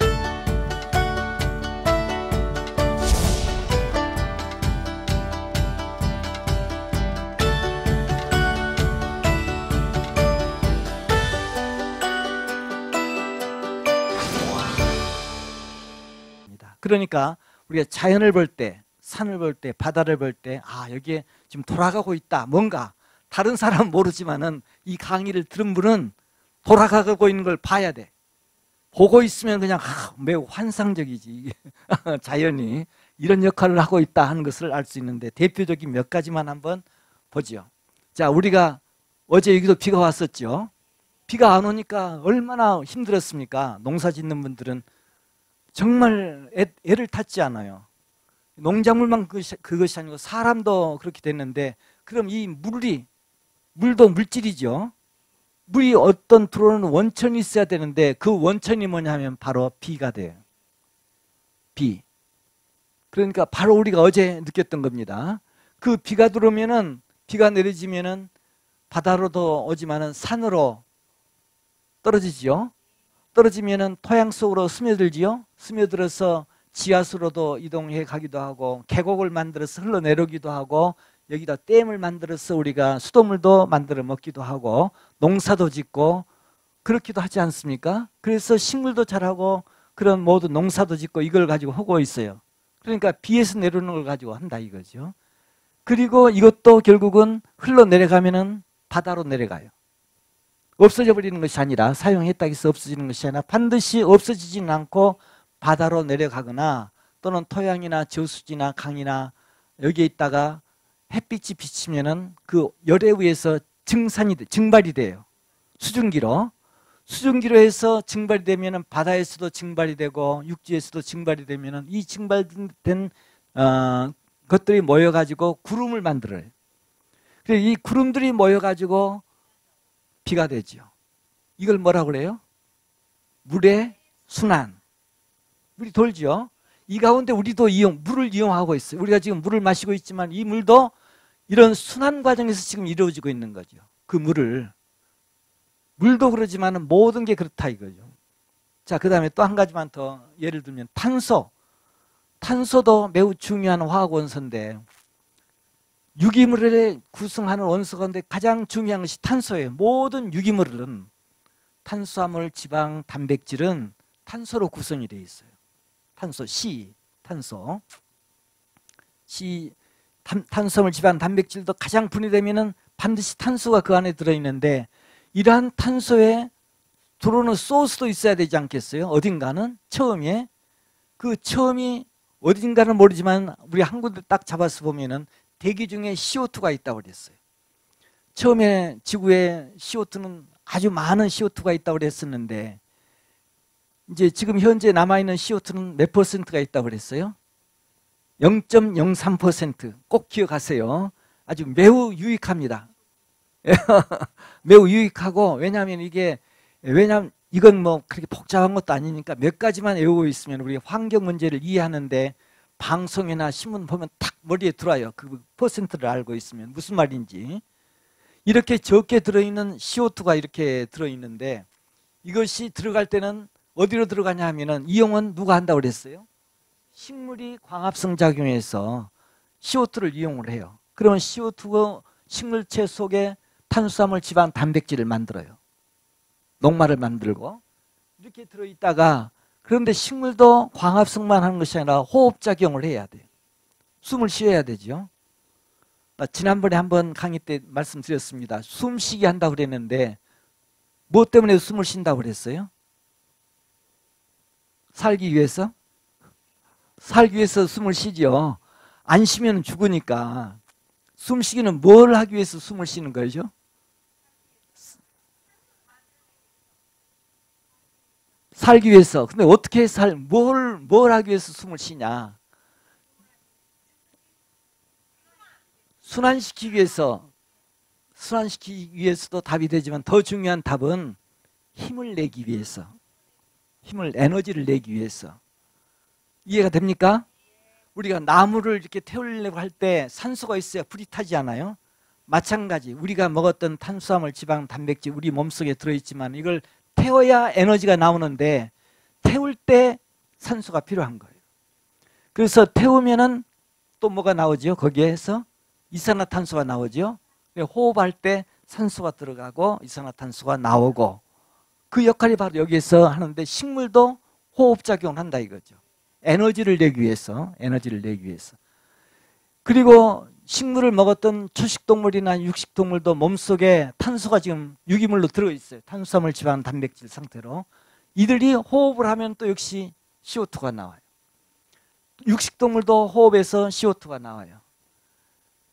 그러니까 우리가 자연을 볼 때, 산을 볼 때, 바다를 볼 때 여기에 지금 돌아가고 있다. 뭔가 다른 사람은 모르지만은 이 강의를 들은 분은 돌아가고 있는 걸 봐야 돼. 보고 있으면 그냥 매우 환상적이지. 자연이 이런 역할을 하고 있다 하는 것을 알 수 있는데 대표적인 몇 가지만 한번 보죠. 자, 우리가 어제 여기도 비가 왔었죠. 비가 안 오니까 얼마나 힘들었습니까? 농사 짓는 분들은 정말 애를 탔지 않아요. 농작물만 그것이 아니고 사람도 그렇게 됐는데, 그럼 이 물도 물질이죠. 물이 어떤 들어오는 원천이 있어야 되는데 그 원천이 뭐냐 하면 바로 비가 돼요. 비. 그러니까 바로 우리가 어제 느꼈던 겁니다. 그 비가 들어오면은, 비가 내려지면은 바다로도 오지만은 산으로 떨어지지요. 떨어지면은 토양 속으로 스며들지요. 스며들어서 지하수로도 이동해 가기도 하고, 계곡을 만들어서 흘러내려오기도 하고, 여기다 댐을 만들어서 우리가 수돗물도 만들어 먹기도 하고, 농사도 짓고 그렇기도 하지 않습니까? 그래서 식물도 자라고 그런 모든 농사도 짓고 이걸 가지고 하고 있어요. 그러니까 비에서 내려오는 걸 가지고 한다 이거죠. 그리고 이것도 결국은 흘러내려가면은 바다로 내려가요. 없어져 버리는 것이 아니라, 사용했다고 해서 없어지는 것이 아니라 반드시 없어지지는 않고 바다로 내려가거나, 또는 토양이나 저수지나 강이나 여기에 있다가 햇빛이 비치면은 그 열에 의해서 증발이 돼요. 수증기로 해서 증발이 되면은 바다에서도 증발이 되고 육지에서도 증발이 되면은 이 증발된 것들이 모여가지고 구름을 만들어요. 그래서 이 구름들이 모여가지고 비가 되죠. 이걸 뭐라고 그래요? 물의 순환. 물이 돌죠. 이 가운데 우리도 물을 이용하고 있어요. 우리가 지금 물을 마시고 있지만 이 물도 이런 순환 과정에서 지금 이루어지고 있는 거죠. 그 물도 그러지만 모든 게 그렇다 이거죠. 자, 그 다음에 또 한 가지만 더 예를 들면 탄소도 매우 중요한 화학 원소인데, 유기물을 구성하는 원소 가운데 가장 중요한 것이 탄소예요. 모든 유기물은 탄수화물, 지방, 단백질은 탄소로 구성이 되어 있어요. 탄수화물, 지방, 단백질도 가장 분해되면은 반드시 탄소가 그 안에 들어있는데, 이러한 탄소에 들어오는 소스도 있어야 되지 않겠어요? 어딘가는 그 처음이 어딘가는 모르지만 우리 한 군데 딱 잡아서 보면은 대기 중에 CO2가 있다고 그랬어요. 처음에 지구에 CO2는 아주 많은 CO2가 있다고 그랬었는데, 이제 지금 현재 남아있는 CO2는 몇 퍼센트가 있다고 그랬어요? 0.03%. 꼭 기억하세요. 아주 매우 유익합니다. 매우 유익하고, 왜냐하면 이건 뭐 그렇게 복잡한 것도 아니니까 몇 가지만 외우고 있으면 우리 환경 문제를 이해하는데, 방송이나 신문 보면 딱 머리에 들어와요. 그 퍼센트를 알고 있으면 무슨 말인지. 이렇게 적게 들어있는 CO2가 이렇게 들어있는데, 이것이 들어갈 때는 어디로 들어가냐 하면은, 이용은 누가 한다고 그랬어요? 식물이 광합성 작용해서 CO2를 이용을 해요. 그러면 CO2가 식물체 속에 탄수화물, 지방, 단백질을 만들어요. 녹말을 만들고 이렇게 들어있다가, 그런데 식물도 광합성만 하는 것이 아니라 호흡작용을 해야 돼요. 숨을 쉬어야 되죠. 지난번에 한번 강의 때 말씀드렸습니다. 숨쉬기 한다고 그랬는데 무엇 때문에 숨을 쉰다고 그랬어요? 살기 위해서? 살기 위해서 숨을 쉬죠. 안 쉬면 죽으니까. 숨쉬기는 뭘 하기 위해서 숨을 쉬는 거죠? 살기 위해서. 근데 어떻게 뭘 하기 위해서 숨을 쉬냐? 순환시키기 위해서도 답이 되지만, 더 중요한 답은 힘을 내기 위해서, 에너지를 내기 위해서. 이해가 됩니까? 우리가 나무를 이렇게 태우려고 할 때 산소가 있어야 불이 타지 않아요? 마찬가지, 우리가 먹었던 탄수화물, 지방, 단백질 우리 몸속에 들어있지만 이걸 태워야 에너지가 나오는데, 태울 때 산소가 필요한 거예요. 그래서 태우면은 또 뭐가 나오죠? 거기에서 이산화탄소가 나오죠. 호흡할 때 산소가 들어가고 이산화탄소가 나오고, 그 역할이 바로 여기에서 하는데, 식물도 호흡작용을 한다 이거죠. 에너지를 내기 위해서. 그리고 식물을 먹었던 초식동물이나 육식동물도 몸속에 탄소가 지금 유기물로 들어있어요. 탄수화물, 지방, 단백질 상태로. 이들이 호흡을 하면 또 역시 CO2가 나와요. 육식동물도 호흡에서 CO2가 나와요.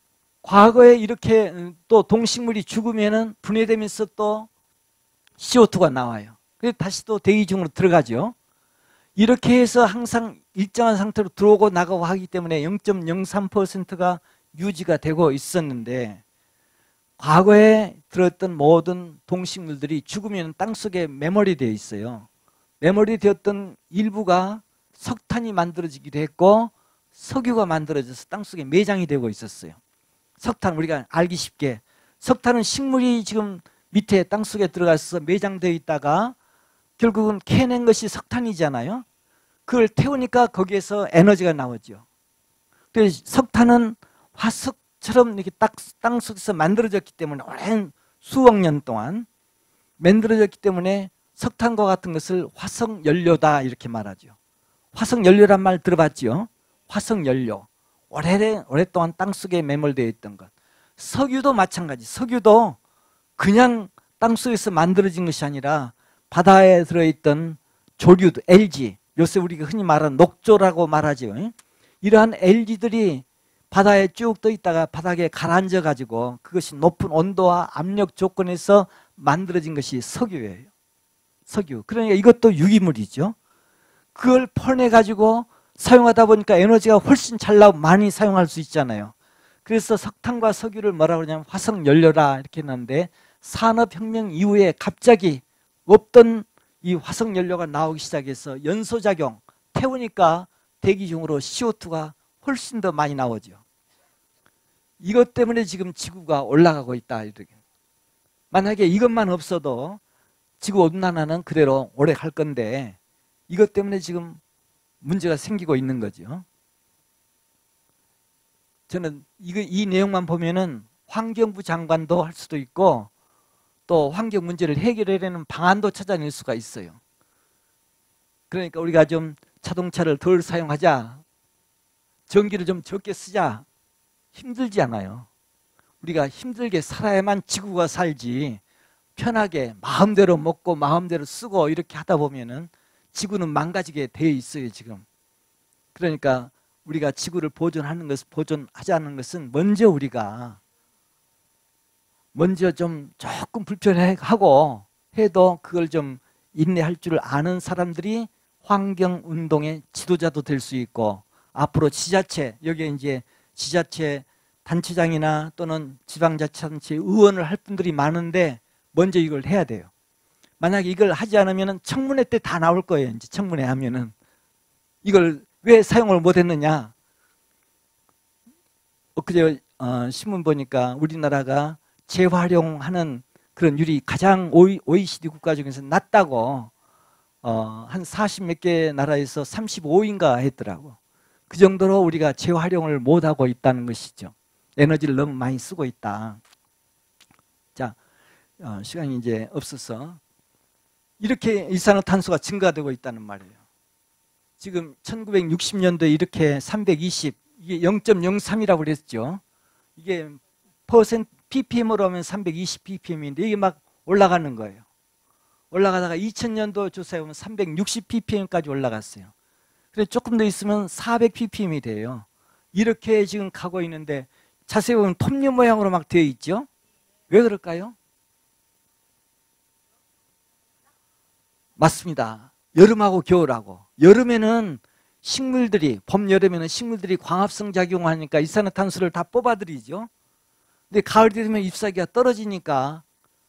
과거에 이렇게 또 동식물이 죽으면은 분해되면서 또 CO2가 나와요. 그래서 다시 또 대기 중으로 들어가죠. 이렇게 해서 항상 일정한 상태로 들어오고 나가고 하기 때문에 0.03%가 유지가 되고 있었는데, 과거에 들었던 모든 동식물들이 죽으면 땅속에 메모리 되어 있어요. 메모리 되었던 일부가 석탄이 만들어지기도 했고 석유가 만들어져서 땅속에 매장이 되고 있었어요. 석탄, 우리가 알기 쉽게 석탄은 식물이 지금 밑에 땅속에 들어가서 매장되어 있다가 결국은 캐낸 것이 석탄이잖아요. 그걸 태우니까 거기에서 에너지가 나오죠. 그래서 석탄은 화석처럼 이렇게 땅속에서 만들어졌기 때문에 오랜 수억 년 동안 만들어졌기 때문에 석탄과 같은 것을 화석연료다 이렇게 말하죠. 화석연료란 말 들어봤죠? 화석연료. 오랫동안 땅속에 매몰되어 있던 것. 석유도 마찬가지. 석유도 그냥 땅속에서 만들어진 것이 아니라 바다에 들어있던 조류, LG, 요새 우리가 흔히 말하는 녹조라고 말하죠. 이러한 LG들이 바다에 쭉 떠 있다가 바닥에 가라앉아 가지고 그것이 높은 온도와 압력 조건에서 만들어진 것이 석유예요. 석유. 그러니까 이것도 유기물이죠. 그걸 퍼내 가지고 사용하다 보니까 에너지가 훨씬 잘 나오고 많이 사용할 수 있잖아요. 그래서 석탄과 석유를 뭐라고 그러냐면 화석연료라 이렇게 했는데, 산업혁명 이후에 갑자기 없던 이 화석연료가 나오기 시작해서 연소작용, 태우니까 대기 중으로 CO2가 훨씬 더 많이 나오죠. 이것 때문에 지금 지구가 올라가고 있다. 만약에 이것만 없어도 지구온난화는 그대로 오래 갈 건데 이것 때문에 지금 문제가 생기고 있는 거죠. 저는 이 내용만 보면은 환경부 장관도 할 수도 있고 또 환경 문제를 해결하려는 방안도 찾아낼 수가 있어요. 그러니까 우리가 좀 자동차를 덜 사용하자, 전기를 좀 적게 쓰자. 힘들지 않아요. 우리가 힘들게 살아야만 지구가 살지, 편하게 마음대로 먹고 마음대로 쓰고 이렇게 하다 보면은 지구는 망가지게 되어 있어요 지금. 그러니까 우리가 지구를 보존하자는 것은 먼저 좀 조금 불편하고 해도 그걸 좀 인내할 줄 아는 사람들이 환경운동의 지도자도 될 수 있고, 앞으로 지자체, 여기에 이제 지자체 단체장이나 또는 지방자치단체 의원을 할 분들이 많은데 먼저 이걸 해야 돼요. 만약에 이걸 하지 않으면 청문회 때 다 나올 거예요. 이제 청문회 하면은 이걸 왜 사용을 못했느냐. 엊그제 신문 보니까 우리나라가 재활용하는 그런 율이 가장 OECD 국가 중에서 낮다고, 한 40 몇 개 나라에서 35인가 했더라고. 그 정도로 우리가 재활용을 못하고 있다는 것이죠. 에너지를 너무 많이 쓰고 있다. 자, 시간이 이제 없어서 이렇게 일산화탄소가 증가되고 있다는 말이에요. 지금 1960년도에 이렇게 320, 이게 0.03이라고 그랬죠. 이게 ppm으로 하면 320 ppm인데 이게 막 올라가는 거예요. 올라가다가 2000년도 조사해 보면 360 ppm까지 올라갔어요. 그래서 조금 더 있으면 400 ppm이 돼요. 이렇게 지금 가고 있는데 자세히 보면 톱니 모양으로 막 되어 있죠. 왜 그럴까요? 맞습니다. 여름하고 겨울하고. 여름에는 식물들이, 봄, 여름에는 식물들이 광합성 작용하니까 이산화탄소를 다 뽑아들이죠. 근데 가을 되면 잎사귀가 떨어지니까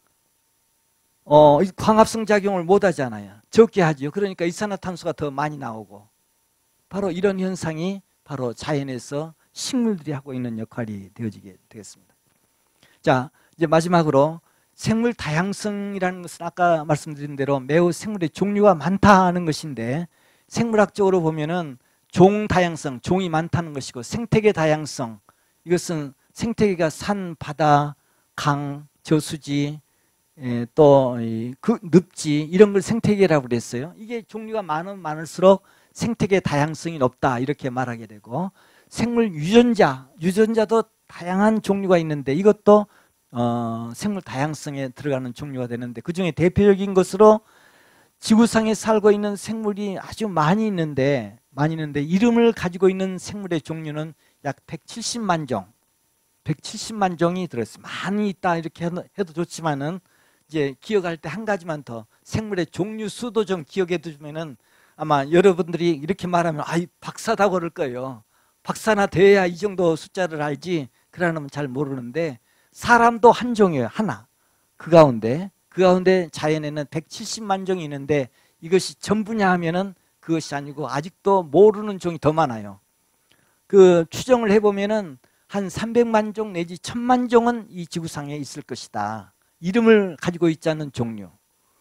광합성 작용을 못 하잖아요. 적게 하죠. 그러니까 이산화탄소가 더 많이 나오고, 바로 이런 현상이 바로 자연에서 식물들이 하고 있는 역할이 되어지게 되겠습니다. 자, 이제 마지막으로 생물 다양성이라는 것은 아까 말씀드린 대로 매우 생물의 종류가 많다는 것인데, 생물학적으로 보면은 종 다양성, 종이 많다는 것이고, 생태계 다양성, 이것은 생태계가 산, 바다, 강, 저수지, 또 그 늪지, 이런 걸 생태계라고 그랬어요. 이게 종류가 많으면 많을수록 생태계 다양성이 높다 이렇게 말하게 되고, 생물 유전자도 다양한 종류가 있는데 이것도 생물 다양성에 들어가는 종류가 되는데, 그 중에 대표적인 것으로 지구상에 살고 있는 생물이 아주 많이 있는데 이름을 가지고 있는 생물의 종류는 약 170만 종. 170만 종이 들어있어요. 많이 있다 이렇게 해도 좋지만은 이제 기억할 때 한 가지만 더, 생물의 종류 수도 좀 기억해 두면은 아마 여러분들이 이렇게 말하면 아이 박사다 그럴 거예요. 박사나 돼야 이 정도 숫자를 알지, 그러면 잘 모르는데 사람도 한 종이에요. 하나. 그 가운데 자연에는 170만 종이 있는데 이것이 전부냐 하면은 그것이 아니고 아직도 모르는 종이 더 많아요. 그 추정을 해보면은 한 300만 종 내지 1000만 종은 이 지구상에 있을 것이다. 이름을 가지고 있지 않는 종류.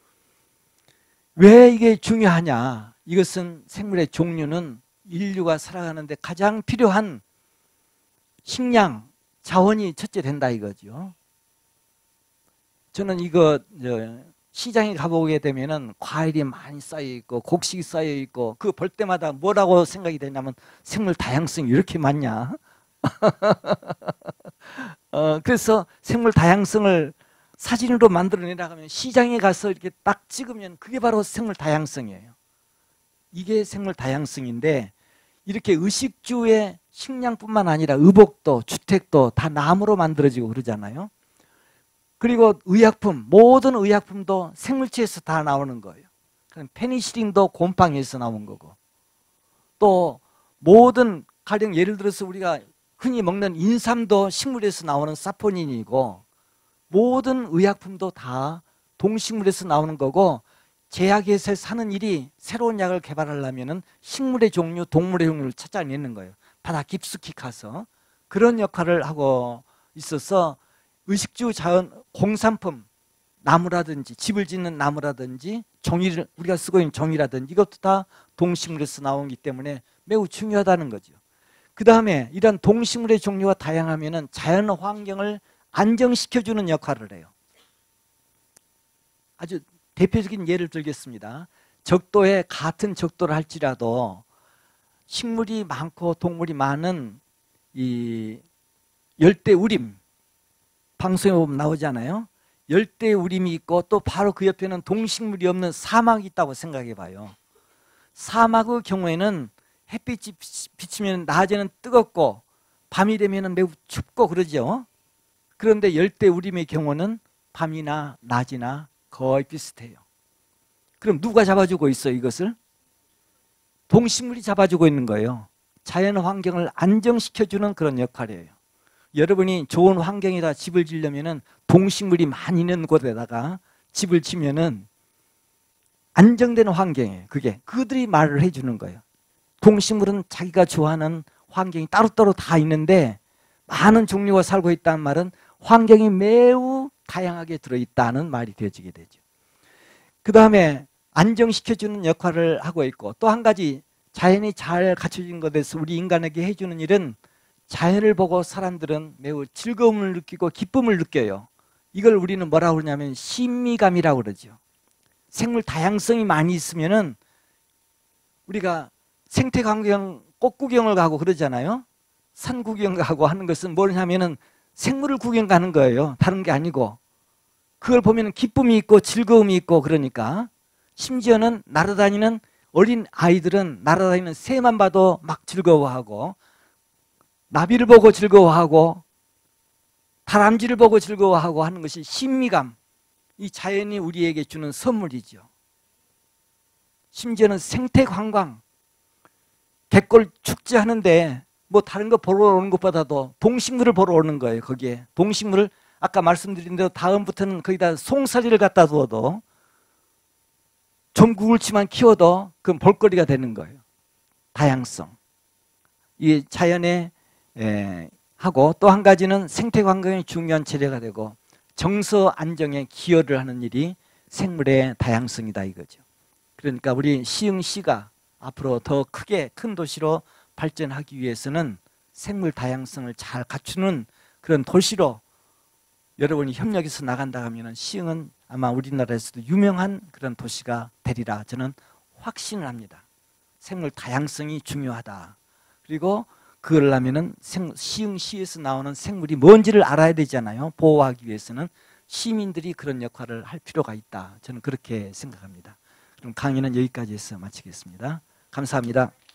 왜 이게 중요하냐? 이것은 생물의 종류는 인류가 살아가는데 가장 필요한 식량, 자원이 첫째 된다 이거죠. 저는 이거 시장에 가보게 되면은 과일이 많이 쌓여 있고 곡식이 쌓여 있고 그거 볼 때마다 뭐라고 생각이 되냐면 생물 다양성이 이렇게 많냐? 그래서 생물 다양성을 사진으로 만들어내라고 하면 시장에 가서 이렇게 딱 찍으면 그게 바로 생물 다양성이에요. 이게 생물 다양성인데 이렇게 의식주의 식량뿐만 아니라 의복도 주택도 다 나무로 만들어지고 그러잖아요. 그리고 의약품, 모든 의약품도 생물체에서 다 나오는 거예요. 페니실린도 곰팡이에서 나온 거고, 또 모든 가령 예를 들어서 우리가 흔히 먹는 인삼도 식물에서 나오는 사포닌이고, 모든 의약품도 다 동식물에서 나오는 거고, 제약회사에 사는 일이 새로운 약을 개발하려면 식물의 종류, 동물의 종류를 찾아내는 거예요. 바다 깊숙이 가서. 그런 역할을 하고 있어서 의식주 자원, 공산품, 나무라든지 집을 짓는 나무라든지 종이를 우리가 쓰고 있는 종이라든지 이것도 다 동식물에서 나오기 때문에 매우 중요하다는 거죠. 그 다음에 이런 동식물의 종류가 다양하면 자연 환경을 안정시켜주는 역할을 해요. 아주 대표적인 예를 들겠습니다. 적도에 같은 적도를 할지라도 식물이 많고 동물이 많은 이 열대우림, 방송에 보면 나오잖아요. 열대우림이 있고 또 바로 그 옆에는 동식물이 없는 사막이 있다고 생각해 봐요. 사막의 경우에는 햇빛이 비치면 낮에는 뜨겁고 밤이 되면 매우 춥고 그러죠. 그런데 열대우림의 경우는 밤이나 낮이나 거의 비슷해요. 그럼 누가 잡아주고 있어요, 이것을? 동식물이 잡아주고 있는 거예요. 자연 환경을 안정시켜주는 그런 역할이에요. 여러분이 좋은 환경에다 집을 지으려면 동식물이 많이 있는 곳에다가 집을 지면은 안정되는 환경이에요. 그게 그들이 말을 해주는 거예요. 동식물은 자기가 좋아하는 환경이 따로따로 다 있는데 많은 종류가 살고 있다는 말은 환경이 매우 다양하게 들어있다는 말이 되어지게 되죠. 그 다음에 안정시켜주는 역할을 하고 있고, 또 한 가지 자연이 잘 갖춰진 것에서 우리 인간에게 해주는 일은 자연을 보고 사람들은 매우 즐거움을 느끼고 기쁨을 느껴요. 이걸 우리는 뭐라고 그러냐면 신미감이라고 그러죠. 생물 다양성이 많이 있으면은 우리가 생태 환경 꽃 구경을 가고 그러잖아요. 산 구경 가고 하는 것은 뭐냐면은 생물을 구경 가는 거예요. 다른 게 아니고. 그걸 보면 기쁨이 있고 즐거움이 있고 그러니까. 심지어는 날아다니는 어린 아이들은 날아다니는 새만 봐도 막 즐거워하고, 나비를 보고 즐거워하고, 다람쥐를 보고 즐거워하고 하는 것이 신미감, 이 자연이 우리에게 주는 선물이죠. 심지어는 생태 관광, 갯골 축제 하는데 뭐 다른 거 보러 오는 것보다도 동식물을 보러 오는 거예요. 거기에 동식물을 아까 말씀드린 대로 다음부터는 거기다 송사리를 갖다 두어도 좀 구울치만 키워도 그건 볼거리가 되는 거예요. 다양성. 이 자연에 하고, 또 한 가지는 생태 환경이 중요한 체제가 되고 정서 안정에 기여를 하는 일이 생물의 다양성이다 이거죠. 그러니까 우리 시흥시가 앞으로 더 크게 큰 도시로 발전하기 위해서는 생물 다양성을 잘 갖추는 그런 도시로 여러분이 협력해서 나간다 하면 시흥은 아마 우리나라에서도 유명한 그런 도시가 되리라 저는 확신을 합니다. 생물 다양성이 중요하다. 그리고 그걸 하면은 시흥시에서 나오는 생물이 뭔지를 알아야 되잖아요. 보호하기 위해서는 시민들이 그런 역할을 할 필요가 있다. 저는 그렇게 생각합니다. 그럼 강의는 여기까지 해서 마치겠습니다. 감사합니다.